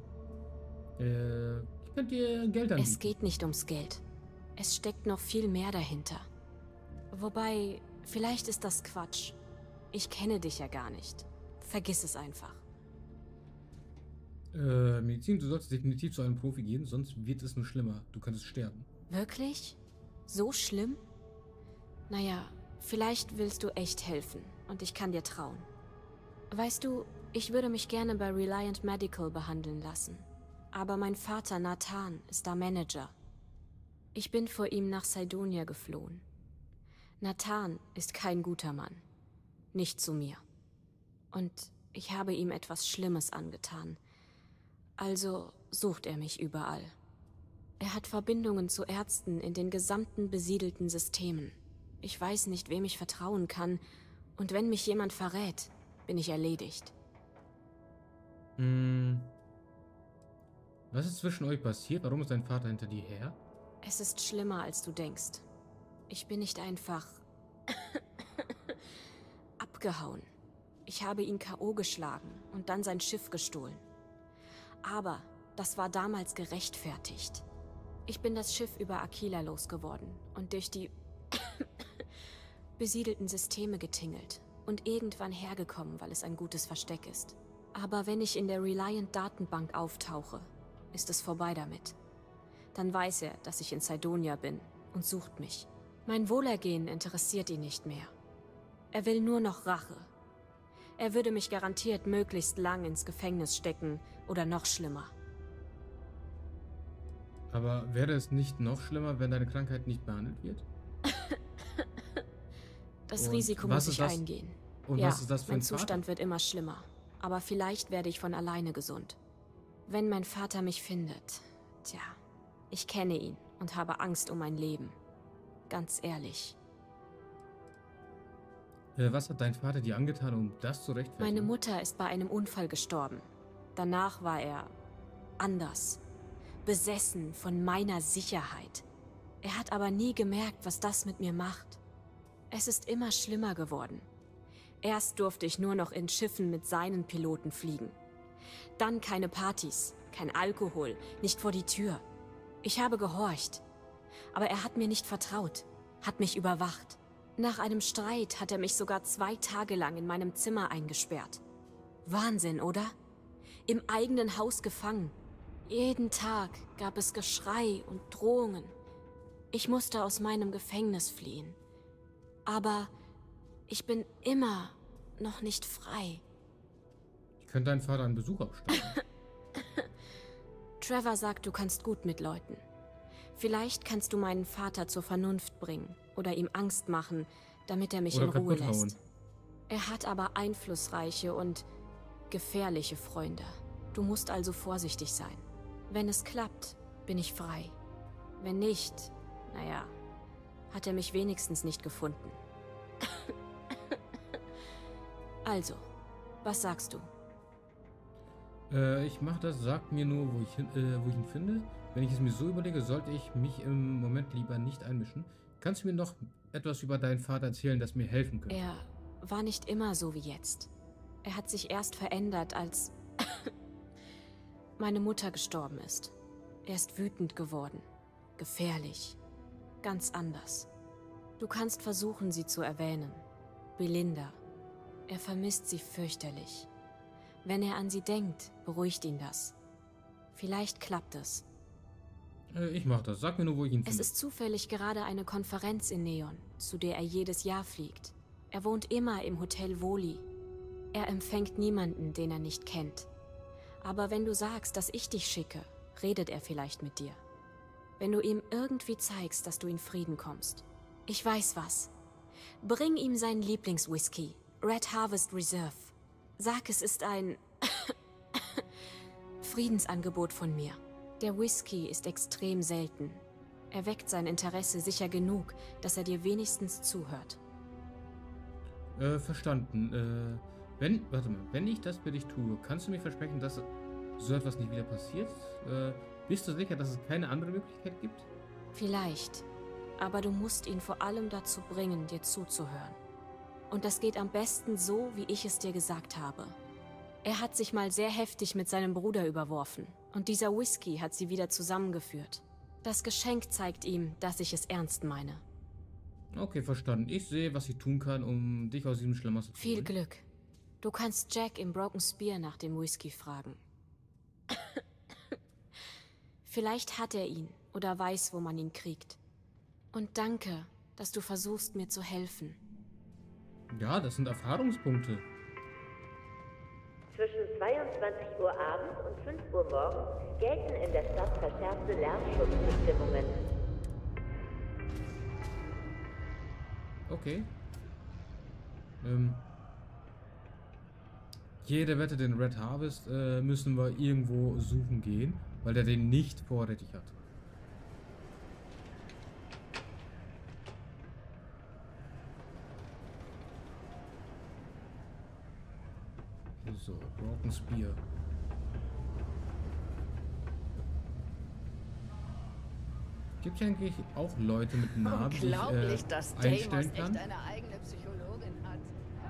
Äh, ich könnte dir Geld anbieten. Es geht nicht ums Geld. Es steckt noch viel mehr dahinter. Wobei, vielleicht ist das Quatsch. Ich kenne dich ja gar nicht. Vergiss es einfach. Äh, Medizin, du solltest definitiv zu einem Profi gehen, sonst wird es nur schlimmer. Du könntest sterben. Wirklich? So schlimm? Naja, vielleicht willst du echt helfen und ich kann dir trauen. Weißt du, ich würde mich gerne bei Reliant Medical behandeln lassen. Aber mein Vater Nathan ist da Manager. Ich bin vor ihm nach Cydonia geflohen. Nathan ist kein guter Mann. Nicht zu mir. Und ich habe ihm etwas Schlimmes angetan. Also sucht er mich überall. Er hat Verbindungen zu Ärzten in den gesamten besiedelten Systemen. Ich weiß nicht, wem ich vertrauen kann. Und wenn mich jemand verrät, bin ich erledigt. Hm. Was ist zwischen euch passiert? Warum ist dein Vater hinter dir her? Es ist schlimmer, als du denkst. Ich bin nicht einfach abgehauen. Ich habe ihn K O geschlagen und dann sein Schiff gestohlen. Aber das war damals gerechtfertigt. Ich bin das Schiff über Aquila losgeworden und durch die besiedelten Systeme getingelt und irgendwann hergekommen, weil es ein gutes Versteck ist. Aber wenn ich in der Reliant-Datenbank auftauche, ist es vorbei damit. Dann weiß er, dass ich in Cydonia bin und sucht mich. Mein Wohlergehen interessiert ihn nicht mehr. Er will nur noch Rache. Er würde mich garantiert möglichst lang ins Gefängnis stecken oder noch schlimmer. Aber wäre es nicht noch schlimmer, wenn deine Krankheit nicht behandelt wird? Das Und Risiko was muss ich ist das? eingehen. Und ja, was ist das für mein ein Vater? Zustand wird immer schlimmer. Aber vielleicht werde ich von alleine gesund. Wenn mein Vater mich findet, tja, ich kenne ihn und habe Angst um mein Leben. Ganz ehrlich. Äh, was hat dein Vater dir angetan, um das zu rechtfertigen? Meine Mutter ist bei einem Unfall gestorben. Danach war er anders. Besessen von meiner Sicherheit. Er hat aber nie gemerkt, was das mit mir macht. Es ist immer schlimmer geworden. Erst durfte ich nur noch in Schiffen mit seinen Piloten fliegen. Dann keine Partys, kein Alkohol, nicht vor die Tür. Ich habe gehorcht. Aber er hat mir nicht vertraut, hat mich überwacht. Nach einem Streit hat er mich sogar zwei Tage lang in meinem Zimmer eingesperrt. Wahnsinn, oder? Im eigenen Haus gefangen. Jeden Tag gab es Geschrei und Drohungen. Ich musste aus meinem Gefängnis fliehen. Aber ich bin immer noch nicht frei. Ich könnte deinen Vater einen Besuch abstatten. Trevor sagt, du kannst gut mit Leuten. Vielleicht kannst du meinen Vater zur Vernunft bringen oder ihm Angst machen, damit er mich Oder in Ruhe kaputt hauen. lässt. Er hat aber einflussreiche und gefährliche Freunde. Du musst also vorsichtig sein. Wenn es klappt, bin ich frei. Wenn nicht, naja, hat er mich wenigstens nicht gefunden. Also, was sagst du? Äh, ich mach das, sag mir nur, wo ich, hin, äh, wo ich ihn finde. Wenn ich es mir so überlege, sollte ich mich im Moment lieber nicht einmischen. Kannst du mir noch etwas über deinen Vater erzählen, das mir helfen könnte? Er war nicht immer so wie jetzt. Er hat sich erst verändert, als meine Mutter gestorben ist. Er ist wütend geworden. Gefährlich. Ganz anders. Du kannst versuchen, sie zu erwähnen. Belinda. Er vermisst sie fürchterlich. Wenn er an sie denkt, beruhigt ihn das. Vielleicht klappt es. Äh, ich mach das. Sag mir nur, wo ich ihn finde. Es ist zufällig gerade eine Konferenz in Neon, zu der er jedes Jahr fliegt. Er wohnt immer im Hotel Voli. Er empfängt niemanden, den er nicht kennt. Aber wenn du sagst, dass ich dich schicke, redet er vielleicht mit dir. Wenn du ihm irgendwie zeigst, dass du in Frieden kommst. Ich weiß was. Bring ihm seinen Lieblingswhisky, Red Harvest Reserve. Sag, es ist ein Friedensangebot von mir. Der Whisky ist extrem selten. Er weckt sein Interesse sicher genug, dass er dir wenigstens zuhört. Äh, verstanden. Äh, wenn, warte mal, wenn ich das für dich tue, kannst du mir versprechen, dass so etwas nicht wieder passiert? Äh, bist du sicher, dass es keine andere Möglichkeit gibt? Vielleicht. Aber du musst ihn vor allem dazu bringen, dir zuzuhören. Und das geht am besten so, wie ich es dir gesagt habe. Er hat sich mal sehr heftig mit seinem Bruder überworfen. Und dieser Whisky hat sie wieder zusammengeführt. Das Geschenk zeigt ihm, dass ich es ernst meine. Okay, verstanden. Ich sehe, was ich tun kann, um dich aus diesem Schlamassel zu Viel holen. Glück. Du kannst Jack im Broken Spear nach dem Whisky fragen. Vielleicht hat er ihn oder weiß, wo man ihn kriegt. Und danke, dass du versuchst, mir zu helfen. Ja, das sind Erfahrungspunkte. Zwischen zweiundzwanzig Uhr abends und fünf Uhr morgens gelten in der Stadt verschärfte Lärmschutzbestimmungen. Okay. Ähm. Jeder Wette, den Red Harvest äh, müssen wir irgendwo suchen gehen, weil der den nicht vorrätig hat. So, Broken Spear. Gibt es eigentlich auch Leute mit Namen, die ich Unglaublich, äh, dass einstellen Deimos kann? echt eine eigene Psychologin hat.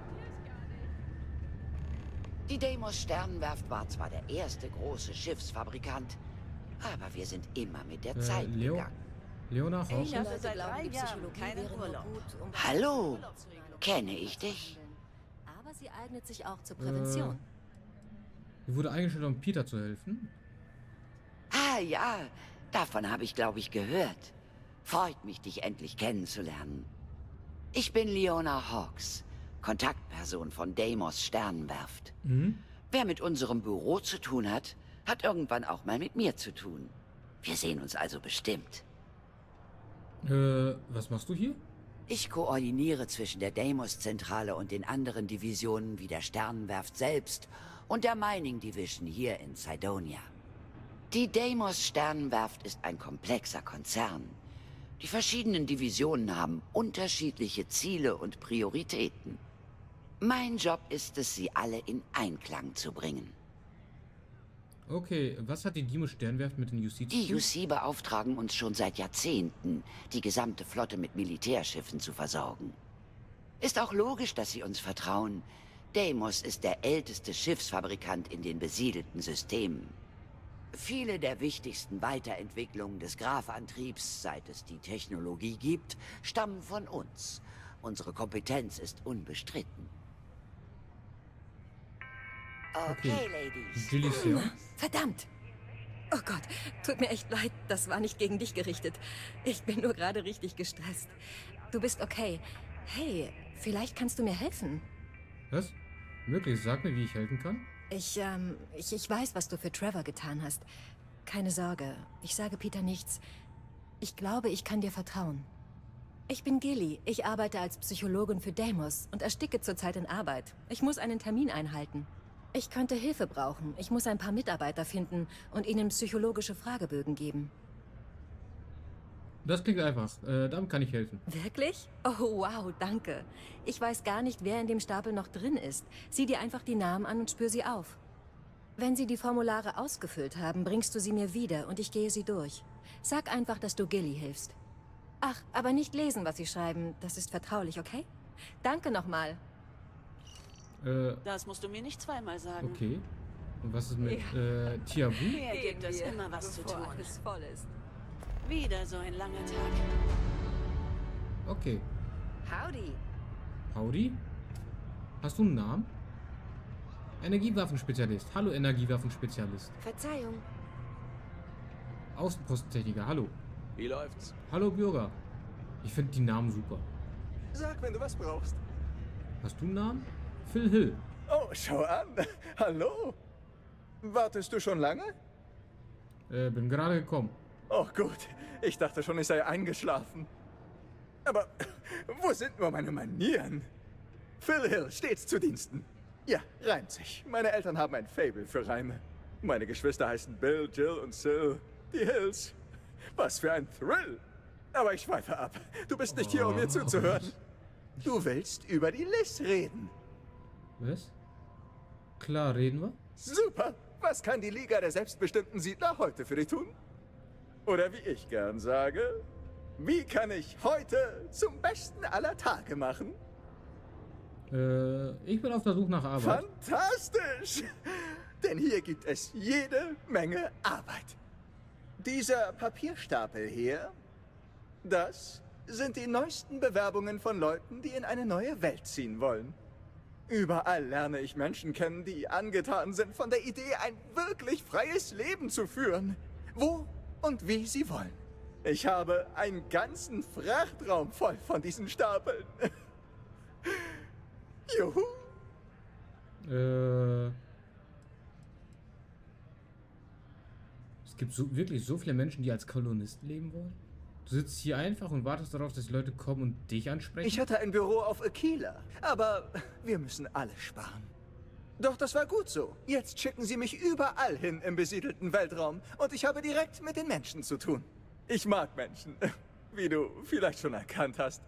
Die Deimos Sternenwerft war zwar der erste große Schiffsfabrikant, aber wir sind immer mit der Äh, Zeit Leo? gegangen. Leona Ich Hausen? habe seit drei Jahren keinen Urlaub. Hallo, kenne ich dich? Aber sie eignet sich auch zur Äh, Prävention. die wurde eingestellt, um Peter zu helfen. Ah ja, davon habe ich, glaube ich, gehört. Freut mich, dich endlich kennenzulernen. Ich bin Leona Hawks, Kontaktperson von Deimos Sternenwerft. Mhm. Wer mit unserem Büro zu tun hat, hat irgendwann auch mal mit mir zu tun. Wir sehen uns also bestimmt. Äh, was machst du hier? Ich koordiniere zwischen der Deimos-Zentrale und den anderen Divisionen wie der Sternenwerft selbst und der Mining Division hier in Cydonia. Die Deimos Sternenwerft ist ein komplexer Konzern. Die verschiedenen Divisionen haben unterschiedliche Ziele und Prioritäten. Mein Job ist es, sie alle in Einklang zu bringen. Okay, was hat die Deimos Sternwerft mit den U C zu tun? Die U C beauftragen uns schon seit Jahrzehnten, die gesamte Flotte mit Militärschiffen zu versorgen. Ist auch logisch, dass sie uns vertrauen. Deimos ist der älteste Schiffsfabrikant in den besiedelten Systemen. Viele der wichtigsten Weiterentwicklungen des Graphantriebs, seit es die Technologie gibt, stammen von uns. Unsere Kompetenz ist unbestritten. Okay, Okay. Ladies. Julius, ja? Verdammt! Oh Gott, tut mir echt leid, das war nicht gegen dich gerichtet. Ich bin nur gerade richtig gestresst. Du bist okay. Hey, vielleicht kannst du mir helfen. Was? Möglich, sag mir, wie ich helfen kann. Ich, ähm, ich, ich weiß, was du für Trevor getan hast. Keine Sorge, ich sage Peter nichts. Ich glaube, ich kann dir vertrauen. Ich bin Gilly. Ich arbeite als Psychologin für Deimos und ersticke zurzeit in Arbeit. Ich muss einen Termin einhalten. Ich könnte Hilfe brauchen. Ich muss ein paar Mitarbeiter finden und ihnen psychologische Fragebögen geben. Das klingt einfach. Äh, damit kann ich helfen. Wirklich? Oh, wow, danke. Ich weiß gar nicht, wer in dem Stapel noch drin ist. Sieh dir einfach die Namen an und spür sie auf. Wenn sie die Formulare ausgefüllt haben, bringst du sie mir wieder und ich gehe sie durch. Sag einfach, dass du Gilly hilfst. Ach, aber nicht lesen, was sie schreiben. Das ist vertraulich, okay? Danke nochmal. Äh, Das musst du mir nicht zweimal sagen. okay. Und was ist mit äh, Tiabu? Hier gibt es immer was zu tun. Alles voll ist. Wieder so ein langer Tag. Okay. Howdy. Howdy? Hast du einen Namen? Energiewaffenspezialist. Hallo, Energiewaffenspezialist. Verzeihung. Außenpostentechniker. Hallo. Wie läuft's? Hallo, Bürger. Ich finde die Namen super. Sag, wenn du was brauchst. Hast du einen Namen? Phil Hill. Oh, schau an. Hallo. Wartest du schon lange? Äh, bin gerade gekommen. Oh gut, ich dachte schon, ich sei eingeschlafen. Aber wo sind nur meine Manieren? Phil Hill, stets zu Diensten. Ja, reimt sich. Meine Eltern haben ein Faible für Reime. Meine Geschwister heißen Bill, Jill und Sil. Die Hills. Was für ein Thrill. Aber ich schweife ab. Du bist nicht hier, um mir zuzuhören. Du willst über die Liz reden. Was? Klar, reden wir? Super. Was kann die Liga der selbstbestimmten Siedler heute für dich tun? Oder wie ich gern sage, wie kann ich heute zum besten aller Tage machen? Äh, ich bin auf der Suche nach Arbeit. Fantastisch! Denn hier gibt es jede Menge Arbeit. Dieser Papierstapel hier, das sind die neuesten Bewerbungen von Leuten, die in eine neue Welt ziehen wollen. Überall lerne ich Menschen kennen, die angetan sind von der Idee, ein wirklich freies Leben zu führen. Wo und wie sie wollen. Ich habe einen ganzen Frachtraum voll von diesen Stapeln. Juhu! Äh... Es gibt so, wirklich so viele Menschen, die als Kolonist leben wollen? Du sitzt hier einfach und wartest darauf, dass die Leute kommen und dich ansprechen? Ich hatte ein Büro auf Aquila, aber wir müssen alle sparen. Doch das war gut so. Jetzt schicken sie mich überall hin im besiedelten Weltraum und ich habe direkt mit den Menschen zu tun. Ich mag Menschen, wie du vielleicht schon erkannt hast.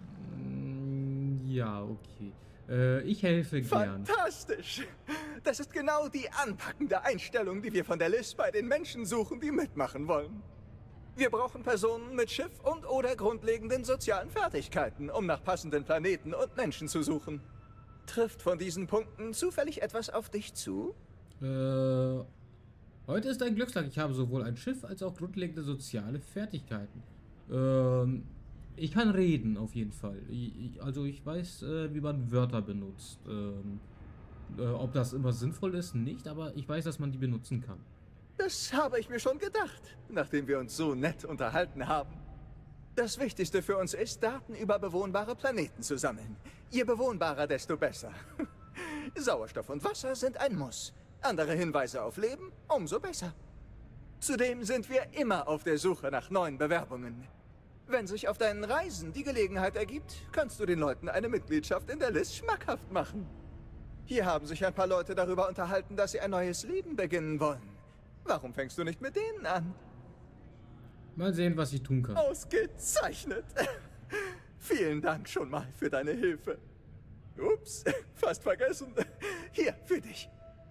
Ja, okay. Äh, ich helfe gern. Fantastisch! Das ist genau die anpackende Einstellung, die wir von der Liz bei den Menschen suchen, die mitmachen wollen. Wir brauchen Personen mit Schiff und oder grundlegenden sozialen Fertigkeiten, um nach passenden Planeten und Menschen zu suchen. Trifft von diesen Punkten zufällig etwas auf dich zu? Äh, heute ist ein Glückstag. Ich habe sowohl ein Schiff als auch grundlegende soziale Fertigkeiten. Ähm, ich kann reden, auf jeden Fall. Ich, ich, also ich weiß, äh, wie man Wörter benutzt. Ähm, äh, ob das immer sinnvoll ist, nicht, aber ich weiß, dass man die benutzen kann. Das habe ich mir schon gedacht, nachdem wir uns so nett unterhalten haben. Das Wichtigste für uns ist, Daten über bewohnbare Planeten zu sammeln. Je bewohnbarer, desto besser. Sauerstoff und Wasser sind ein Muss. Andere Hinweise auf Leben, umso besser. Zudem sind wir immer auf der Suche nach neuen Bewerbungen. Wenn sich auf deinen Reisen die Gelegenheit ergibt, kannst du den Leuten eine Mitgliedschaft in der Liz schmackhaft machen. Hier haben sich ein paar Leute darüber unterhalten, dass sie ein neues Leben beginnen wollen. Warum fängst du nicht mit denen an? Mal sehen, was ich tun kann. Ausgezeichnet. Vielen Dank schon mal für deine Hilfe. Ups, fast vergessen. Hier, für dich.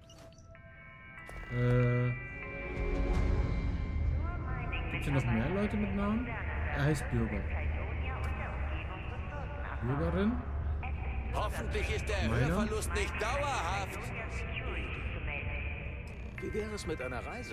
Äh. Gibt es hier noch mehr Leute mit Namen? Er heißt Bürger. Bürgerin? Hoffentlich ist der Meiner? Hörverlust nicht dauerhaft. Wie wäre es mit einer Reise?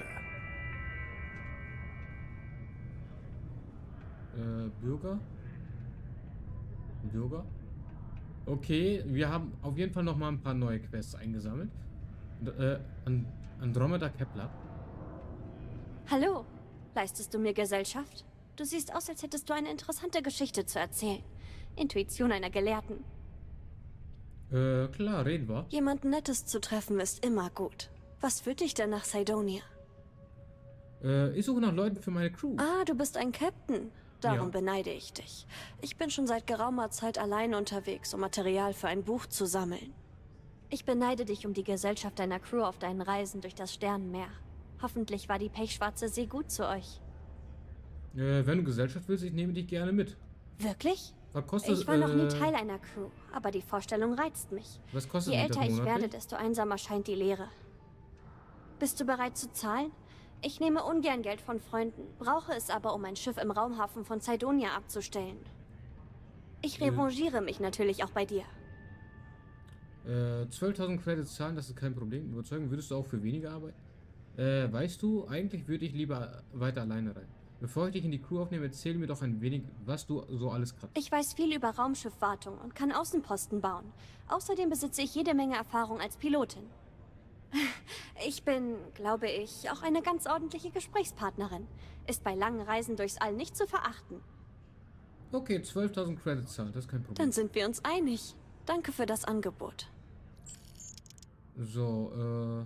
Äh, Bürger? Bürger? Okay, wir haben auf jeden Fall noch mal ein paar neue Quests eingesammelt. Äh, And Andromeda Kepler. Hallo, leistest du mir Gesellschaft? Du siehst aus, als hättest du eine interessante Geschichte zu erzählen. Intuition einer Gelehrten. Äh, klar, reden wir. Jemand Nettes zu treffen ist immer gut. Was führt dich denn nach Cydonia? Äh, ich suche nach Leuten für meine Crew. Ah, du bist ein Captain. Darum Ja. beneide ich dich. Ich bin schon seit geraumer Zeit allein unterwegs, um Material für ein Buch zu sammeln. Ich beneide dich um die Gesellschaft deiner Crew auf deinen Reisen durch das Sternenmeer. Hoffentlich war die pechschwarze See gut zu euch. Äh, wenn du Gesellschaft willst, ich nehme dich gerne mit. Wirklich? Was kostet, Ich war noch nie äh, Teil einer Crew, aber die Vorstellung reizt mich. Was kostet Je mich das älter ich monatlich? werde, desto einsamer scheint die Leere. Bist du bereit zu zahlen? Ich nehme ungern Geld von Freunden, brauche es aber, um mein Schiff im Raumhafen von Cydonia abzustellen. Ich Äh. revanchiere mich natürlich auch bei dir. Äh, zwölftausend Credits zahlen, das ist kein Problem. Überzeugen würdest du auch für weniger arbeiten? Äh, weißt du, eigentlich würde ich lieber weiter alleine rein. Bevor ich dich in die Crew aufnehme, erzähl mir doch ein wenig, was du so alles kannst. Ich weiß viel über Raumschiffwartung und kann Außenposten bauen. Außerdem besitze ich jede Menge Erfahrung als Pilotin. Ich bin, glaube ich, auch eine ganz ordentliche Gesprächspartnerin. Ist bei langen Reisen durchs All nicht zu verachten. Okay, zwölftausend Credits zahlen, das ist kein Problem. Dann sind wir uns einig. Danke für das Angebot. So, äh...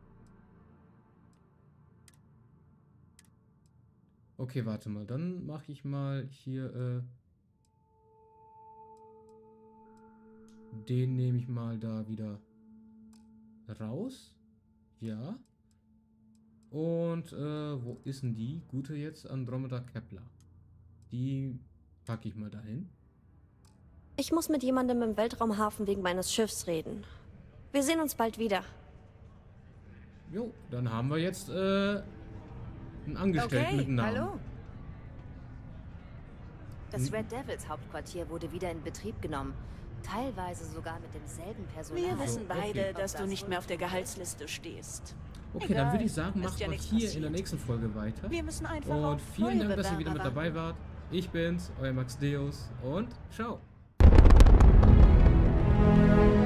okay, warte mal. Dann mache ich mal hier, äh... den nehme ich mal da wieder raus. Ja. Und, äh, wo ist denn die gute jetzt? Andromeda Kepler. Die packe ich mal dahin. Ich muss mit jemandem im Weltraumhafen wegen meines Schiffs reden. Wir sehen uns bald wieder. Jo, dann haben wir jetzt äh, einen Angestellten Okay, mit einem Namen. hallo. Das Red Devils Hauptquartier wurde wieder in Betrieb genommen. Teilweise sogar mit demselben Personal. Wir wissen okay. beide, dass du nicht mehr auf der Gehaltsliste stehst. Okay, Egal, dann würde ich sagen, ist macht ja mal nichts hier passiert. in der nächsten Folge weiter. Wir müssen einfach Und auf vielen neue Dank, dass ihr wieder Bewerber mit dabei wart. Ich bin's, euer Max Deus und ciao.